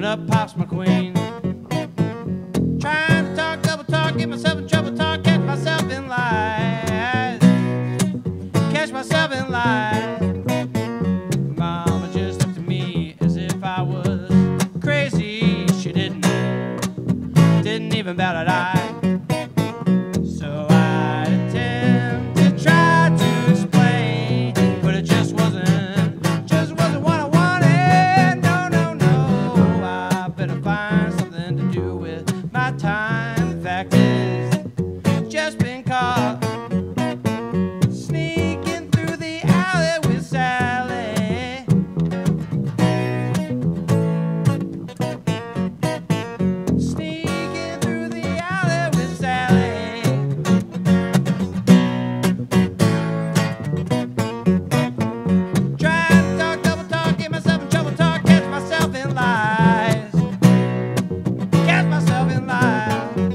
up pops my queen. Trying to talk, double talk, get myself in trouble, talk, catch myself in lies. Catch myself in lies. Mama just looked at me as if I was crazy. She didn't, didn't even bat an eye. So I attempted to try to explain, but it just wasn't, just wasn't what I wanted. No, no, no, I better find something to do with my time. The fact is, just been caught sneaking through the alley with Sally. Sneaking through the alley with Sally. Trying to talk, double talk, get myself in trouble, talk, catch myself in lies. Catch myself in lies.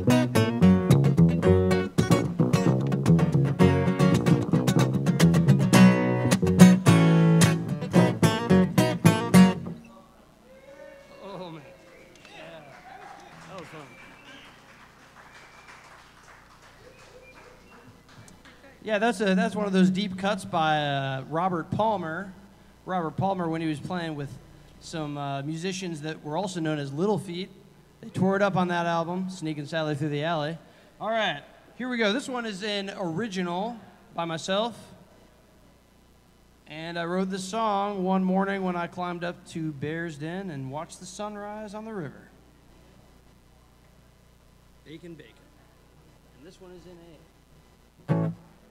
Oh man, yeah, that was fun. Yeah, that's a that's one of those deep cuts by uh, Robert Palmer. Robert Palmer, when he was playing with some uh, musicians that were also known as Little Feat, they tore it up on that album, Sneaking Sally Through the Alley. All right, here we go. This one is an original by myself. And I wrote this song one morning when I climbed up to Bear's Den and watched the sunrise on the river. Bacon, bacon. And this one is in A.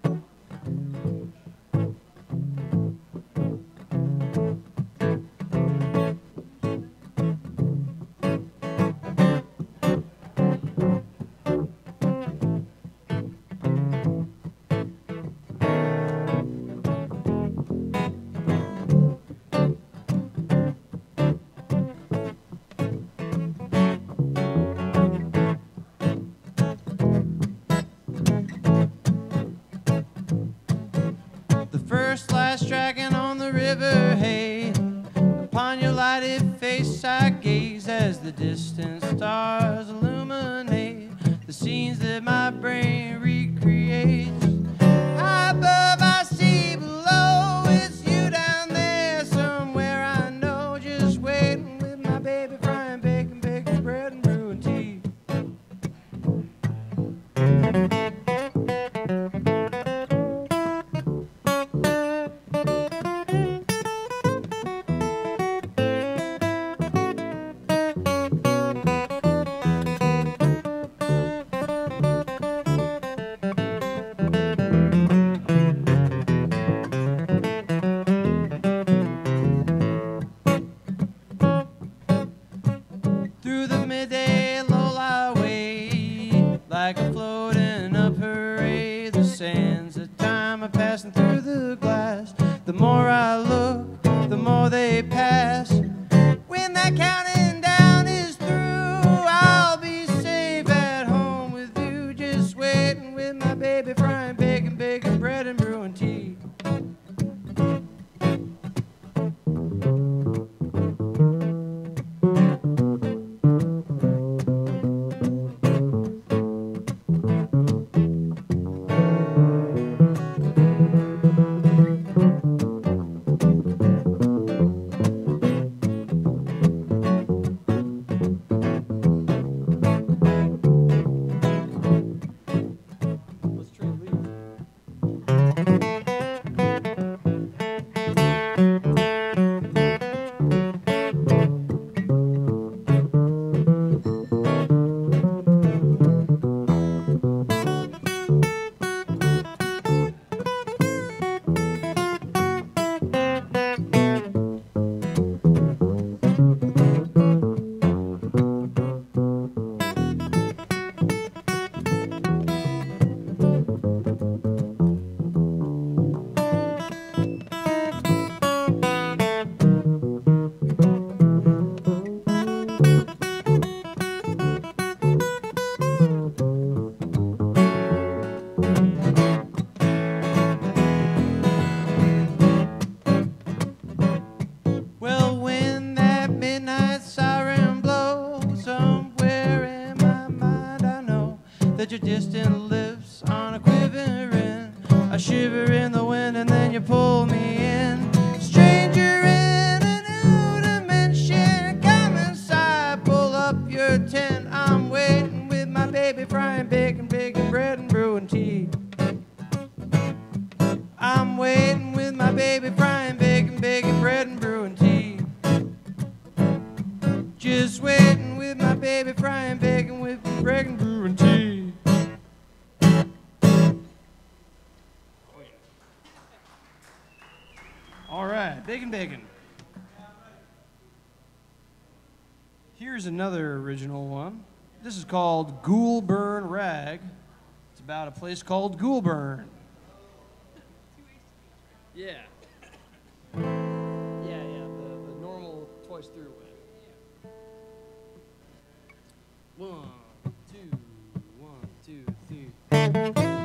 First last dragon on the river, hey. Upon your lighted face I gaze as the distant stars illuminate the scenes that my brain recreates. High above I see below, it's you down there somewhere I know, just waiting with my baby frying bacon, bacon bread and brewing tea. Through the midday lull I wait, like a floating up parade. The sands of time are passing through the glass. The more I look, the more they pass. When that counting down is through, I'll be safe at home with you, just waiting with my baby frying bacon, bacon bread and brewing tea. Just waiting with my baby frying bacon with bread and brewing tea. All right, bacon, bacon. Here's another original one. This is called Goulburn Rag. It's about a place called Goulburn. Yeah. Yeah, yeah, the, the normal twice through way. One, two, one, two, three.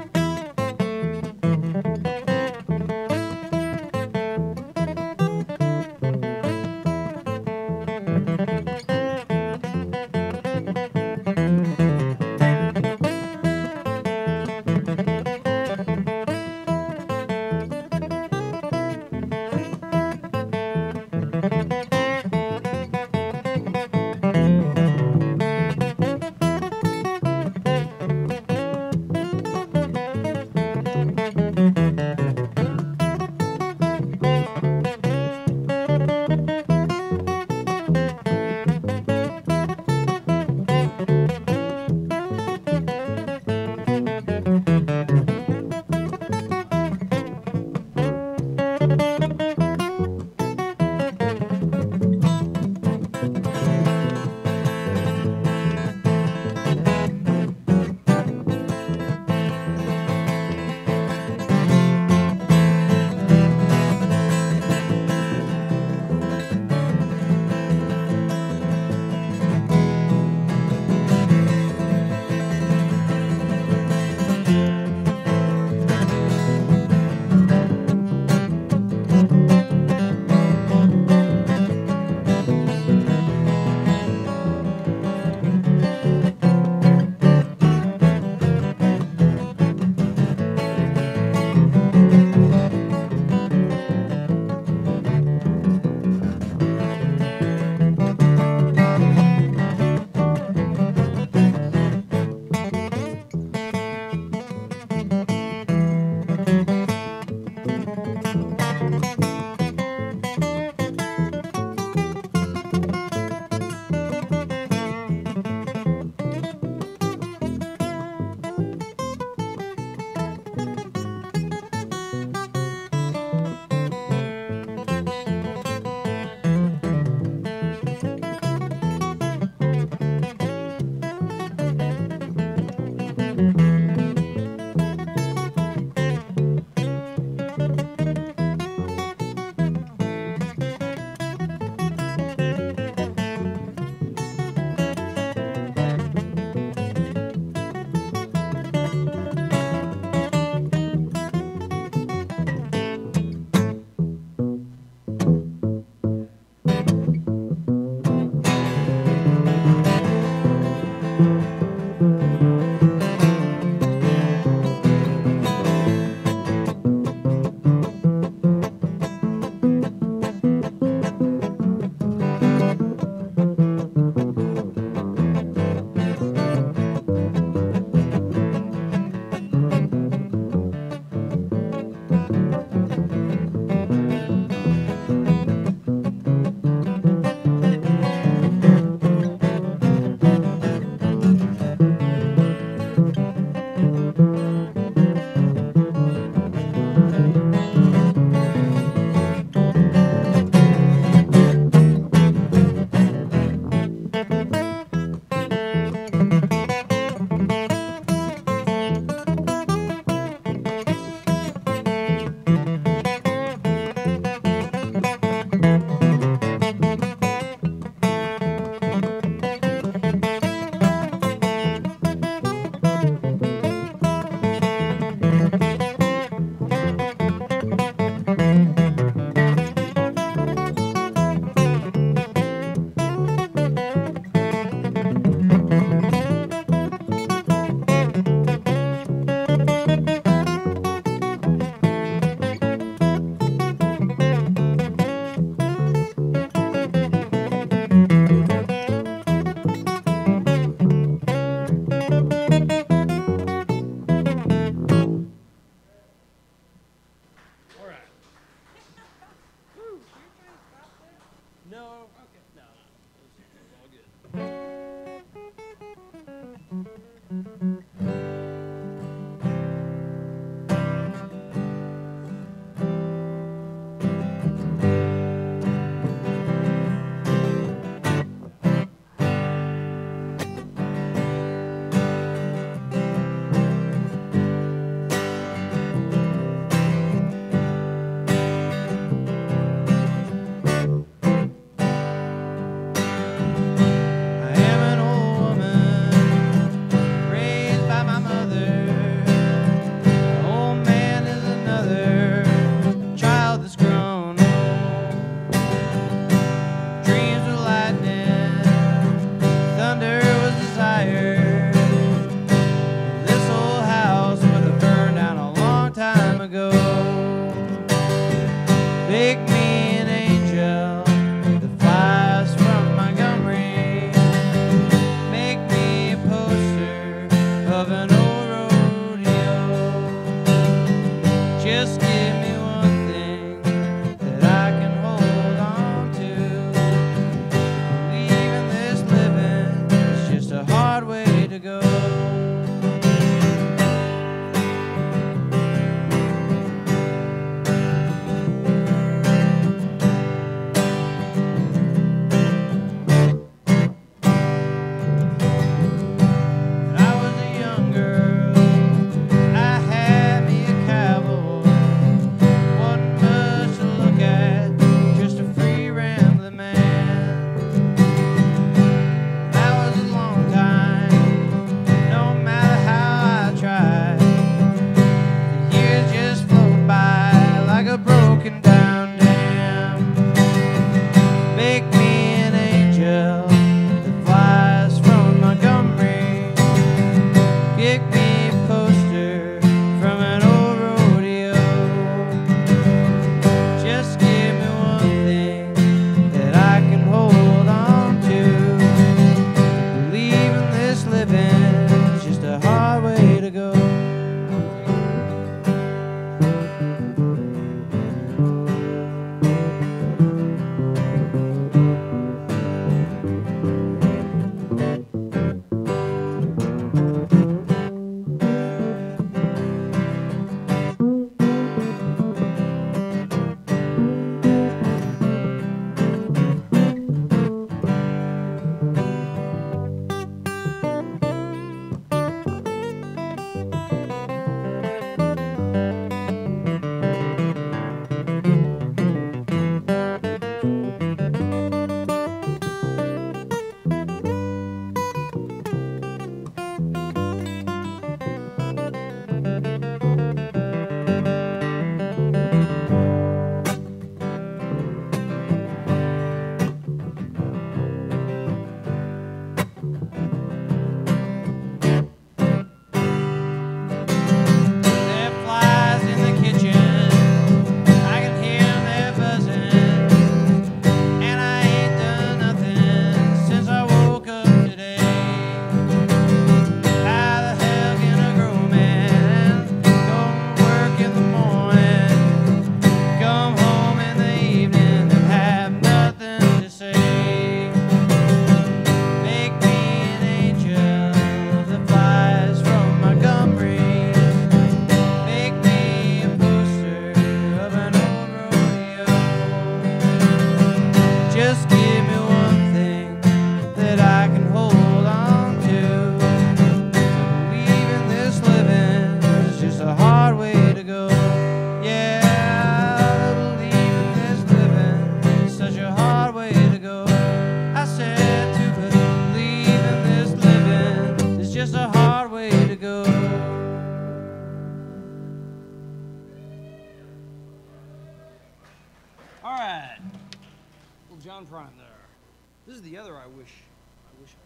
This is the other I wish. I wish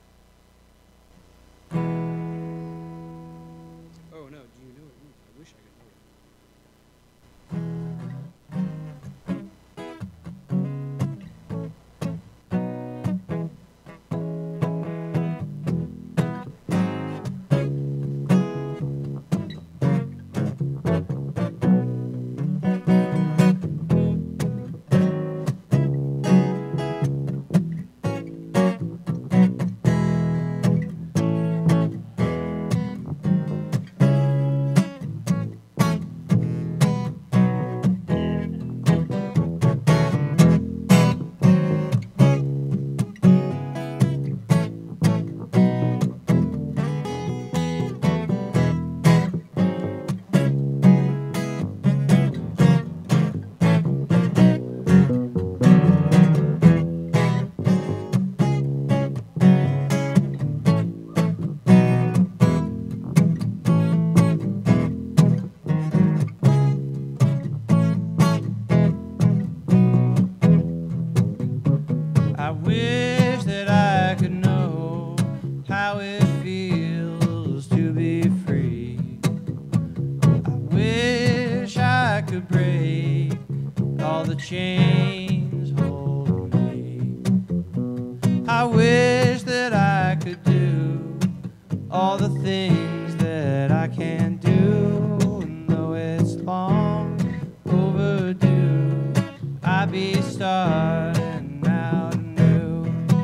I could. Oh no, do you know what it means? I wish I could know it. I wish that I could know how it feels to be free. I wish I could break all the chains holding me. I wish that I could do all the things that I can't do. And though it's long overdue, I'll be starting out anew.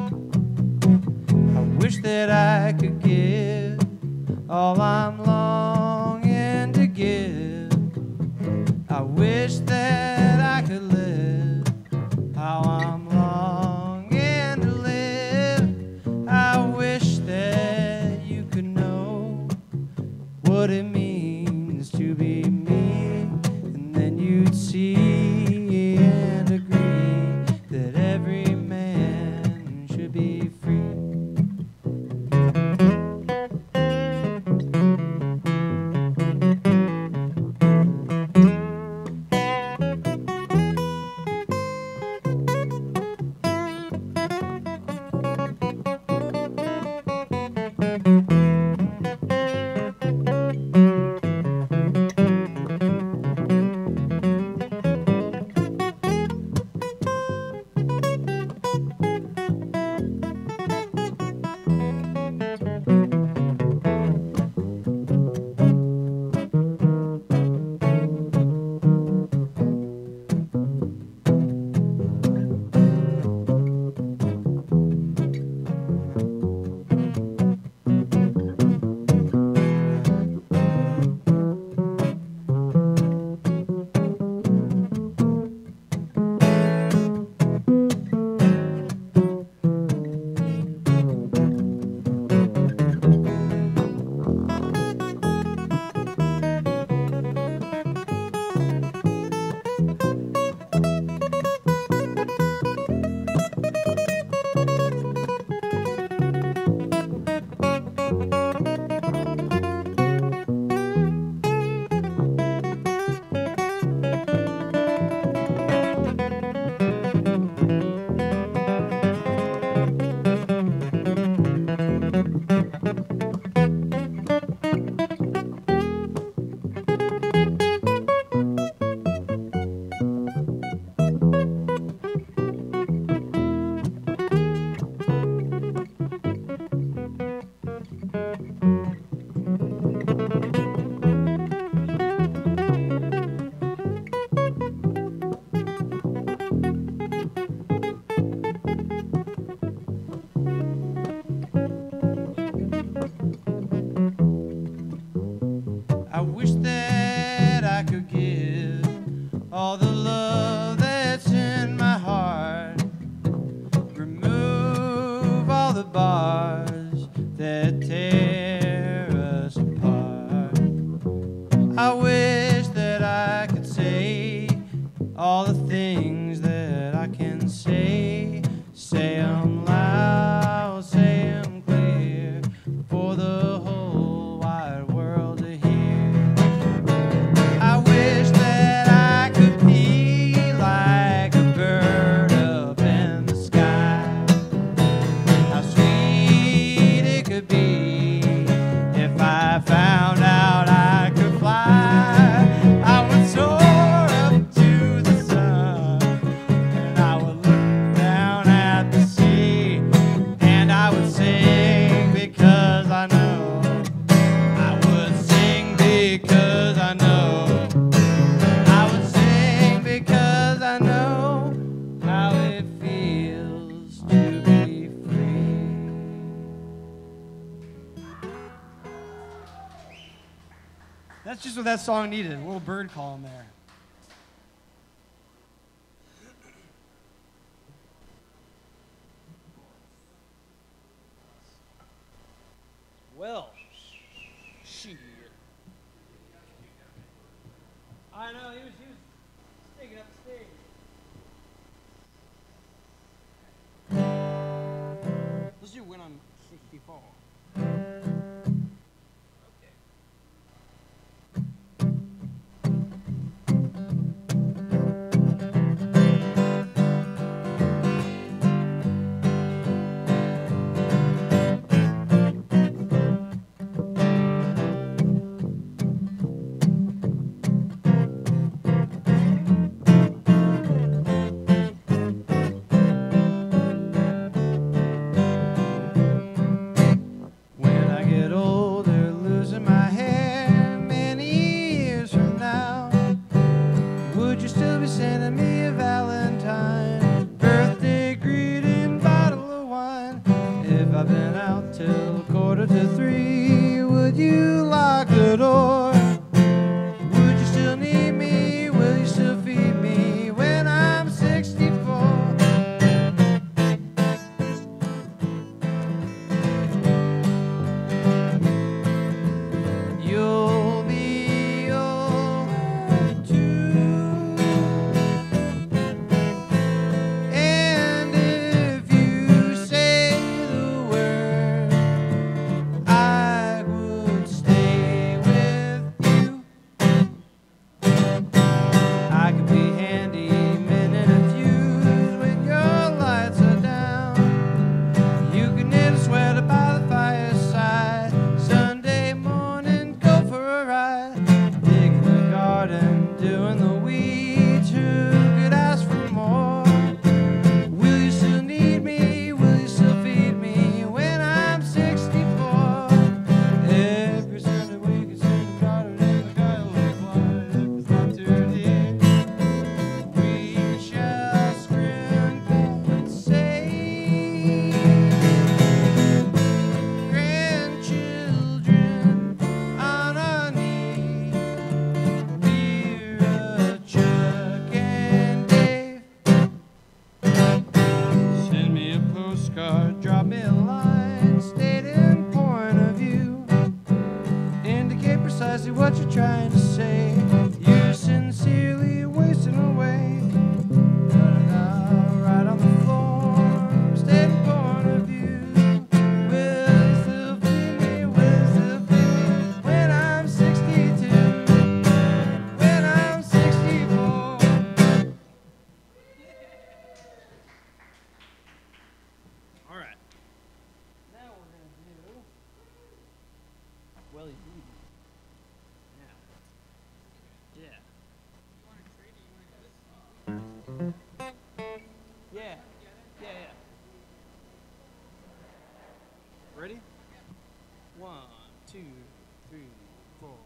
I wish that I could give all I'm longing to give. I wish that I could live how I'm longing to live. I wish that you could know what it means to be me, and then you'd see and agree that every man should be free. I wish that I could give all the love that's in my heart, remove all the bars that tear us apart. I wish that I could say all the things that I can say, say 'em loud, say 'em clear, for the whole wide world to hear. I wish that I could be like a bird up in the sky, That's just what that song needed, a little bird call in there. Well, shit. I know, he was, he was sticking up the stage. Let's do When I'm sixty-four. Ready? One, two, three, four.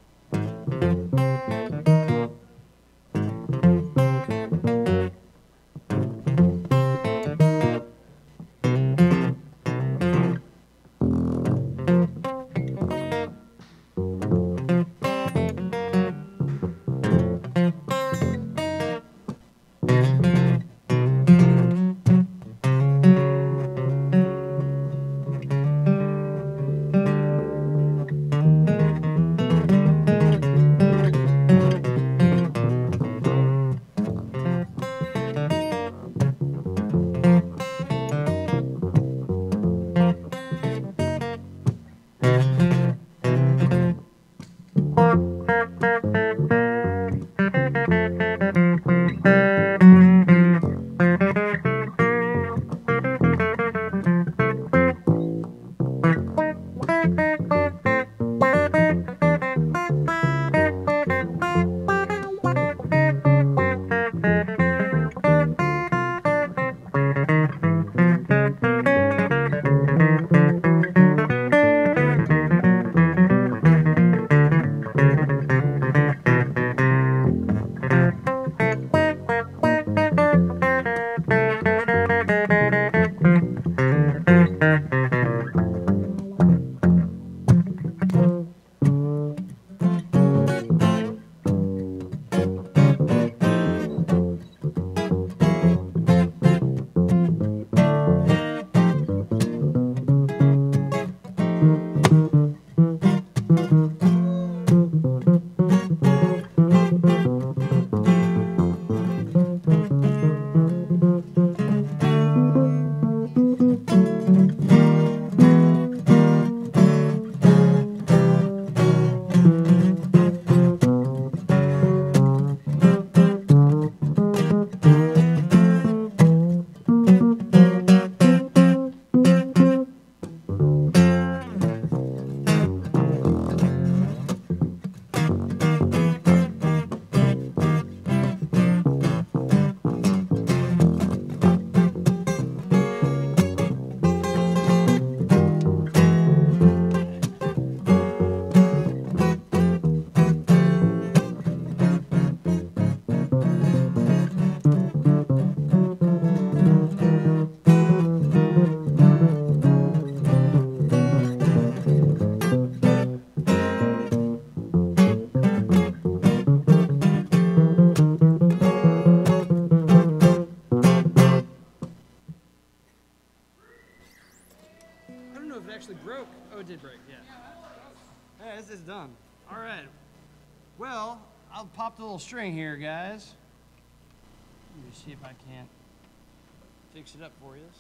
know if it actually broke. Oh, it did break, yeah. Yeah, this is done. All right. Well, I'll pop the little string here, guys. Let me see if I can't fix it up for you.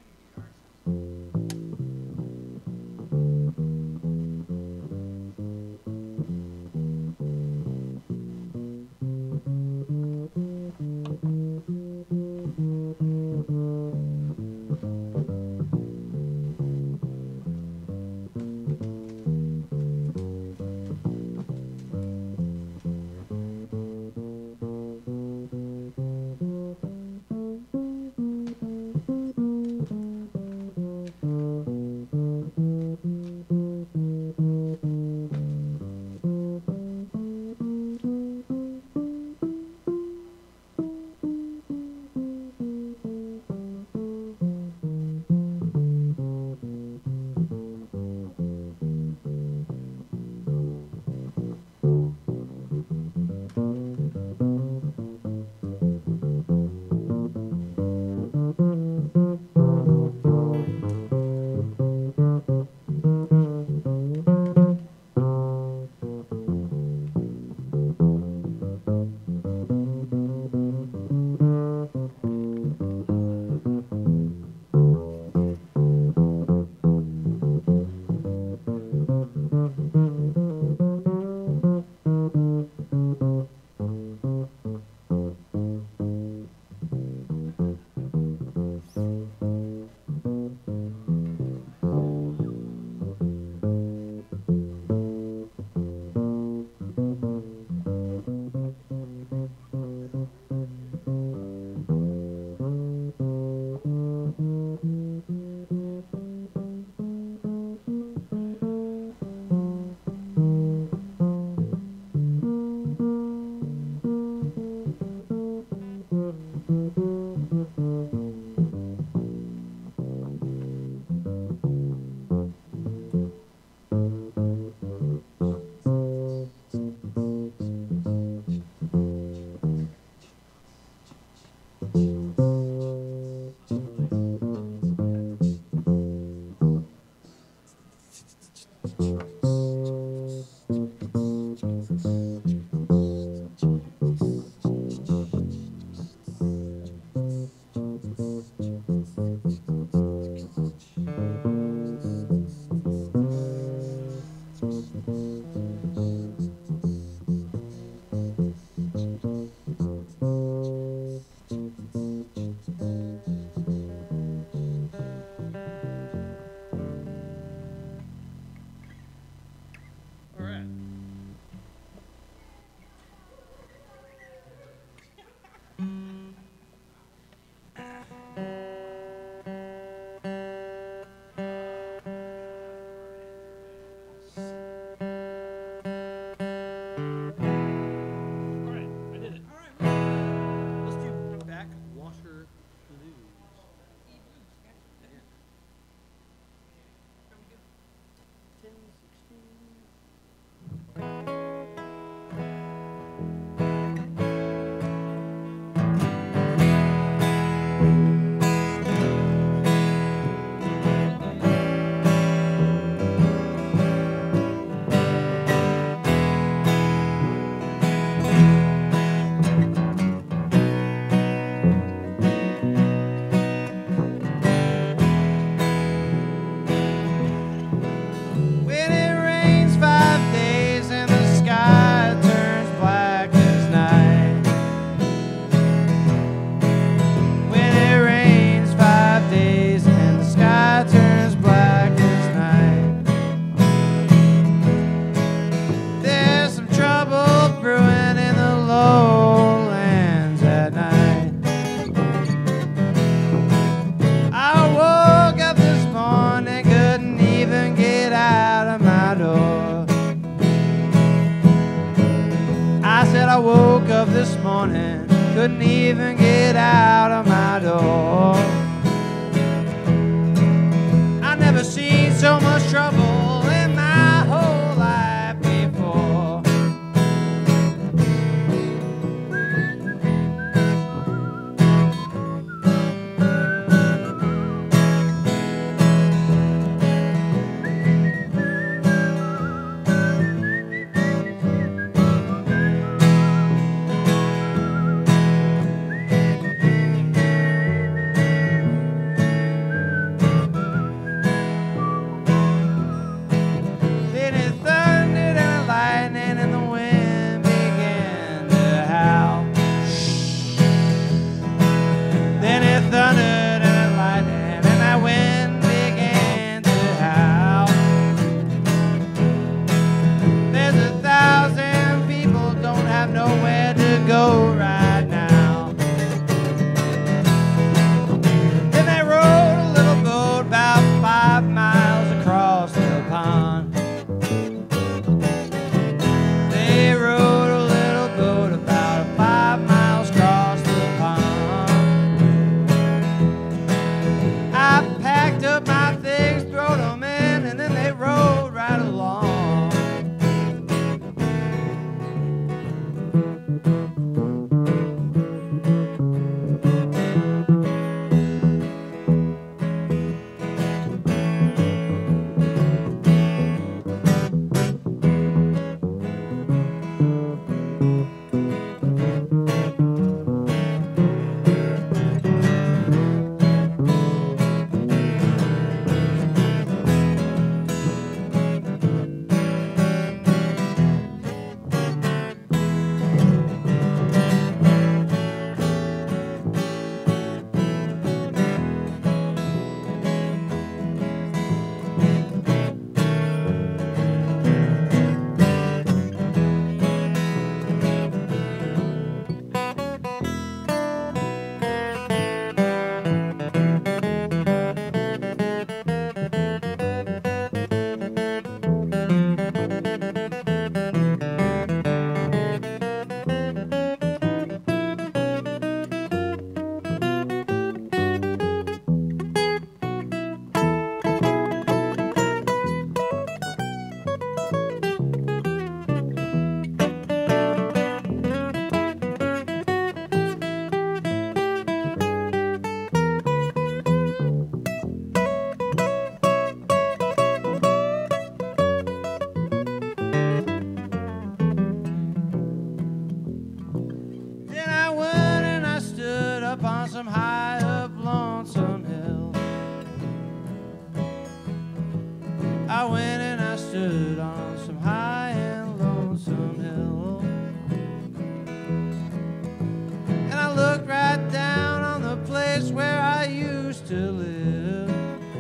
Couldn't even get out of my door. I never seen so much trouble in my whole life before. I went and I stood on some high and lonesome hill, and I looked right down on the place where I used to live.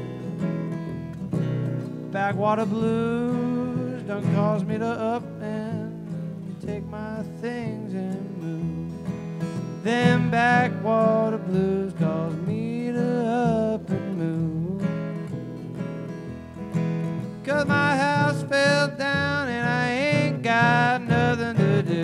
Backwater blues done caused me to up and take my things and move. Them backwater blues caused me to up and move. 'Cause my house fell down and I ain't got nothing to do.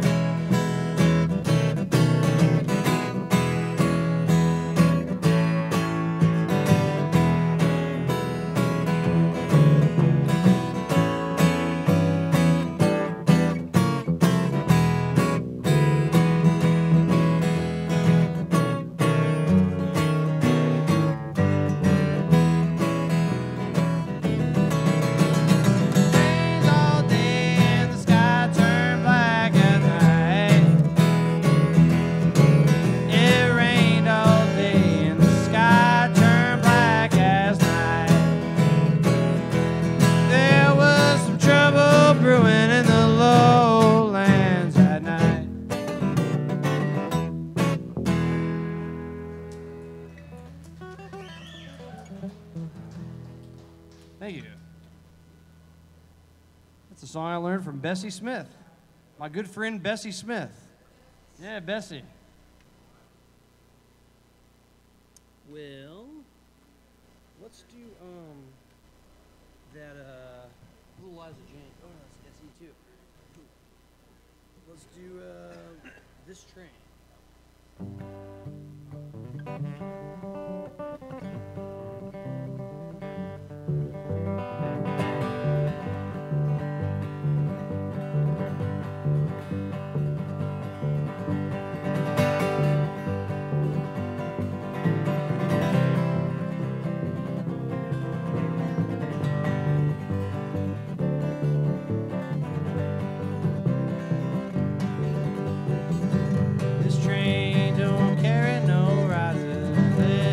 Thank you. That's a song I learned from Bessie Smith, my good friend Bessie Smith. Yeah, Bessie. Well, let's do um that uh little Liza Jane. Oh no, that's S E too. Let's do uh this train. This train don't carry no riders.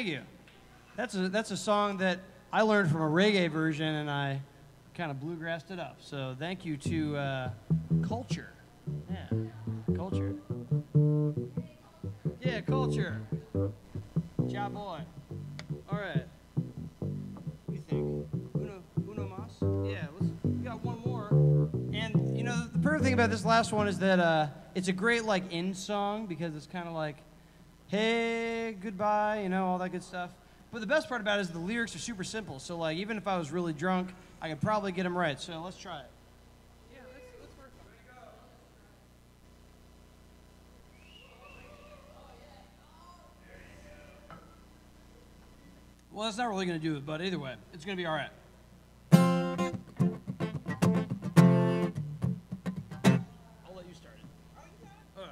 thank you. That's a, that's a song that I learned from a reggae version, and I kind of bluegrassed it up. So thank you to uh, Culture. Yeah, Culture. Yeah, Culture. Ja boy. All right. What do you think? Uno, uno mas? Yeah, let's, we got one more. And, you know, the perfect thing about this last one is that uh, it's a great, like, end song because it's kind of like, hey, goodbye, you know, all that good stuff. But the best part about it is the lyrics are super simple. So, like, even if I was really drunk, I could probably get them right. So let's try it. Yeah, let's, let's work on it. Well, that's not really going to do it, but either way, it's going to be all right. I'll let you start it. Uh.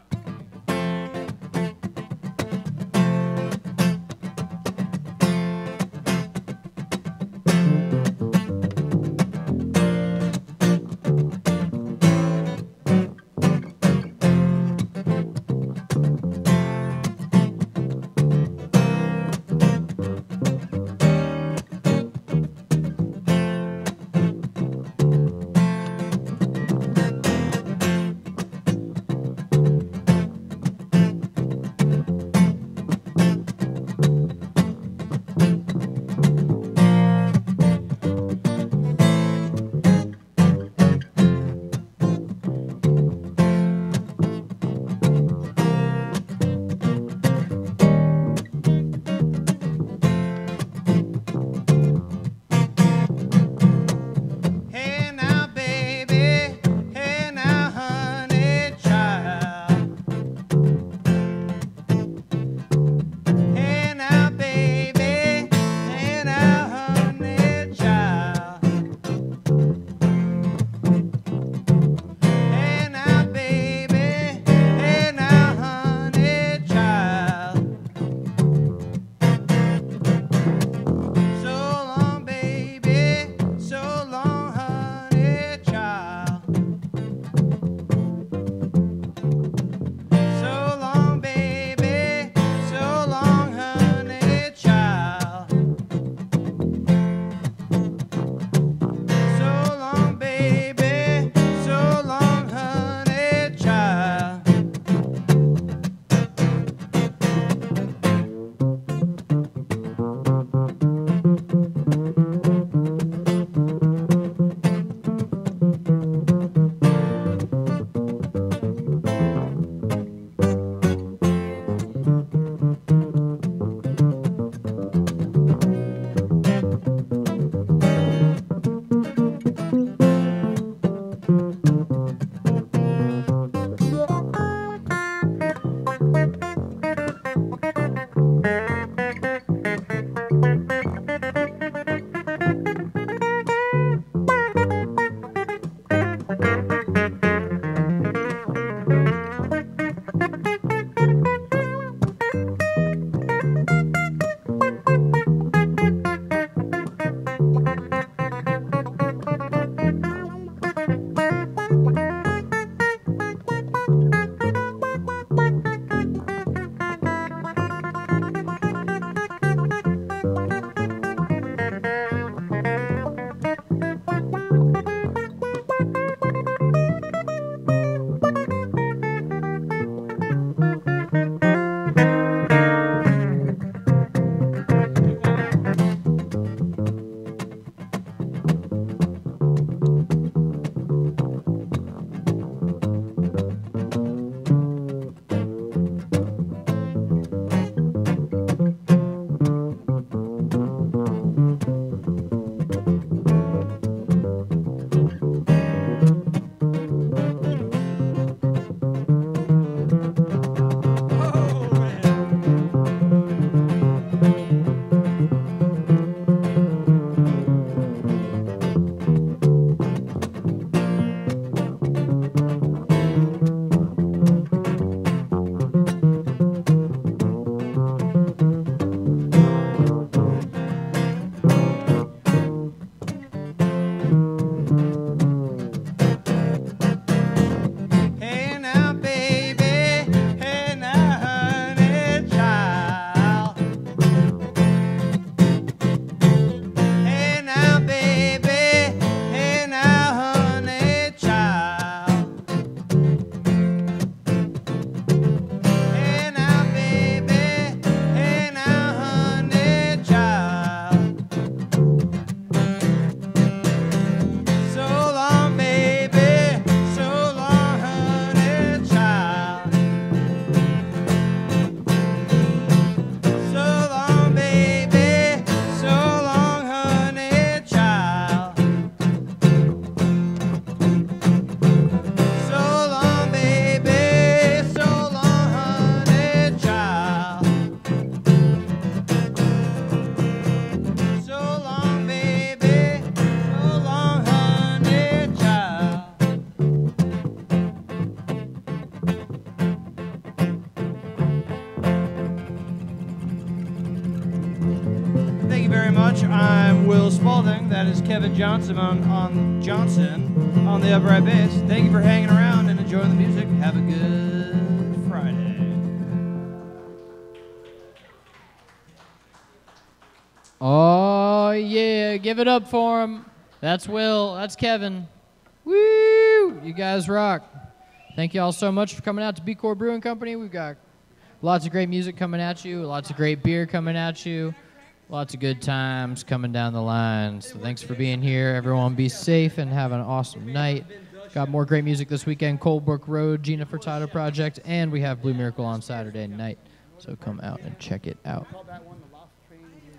that is Kevin Johnson on, on Johnson on the upright bass. Thank you for hanging around and enjoying the music. Have a good Friday. Oh, yeah. Give it up for him. That's Will. That's Kevin. Woo! You guys rock. Thank you all so much for coming out to B Chord Brewing Company. We've got lots of great music coming at you, lots of great beer coming at you, lots of good times coming down the line. So thanks for being here. Everyone be safe and have an awesome night. Got more great music this weekend, Coldbrook Road, Gina Furtado Project, and we have Blue Miracle on Saturday night. So come out and check it out. Call that one the Lost Train.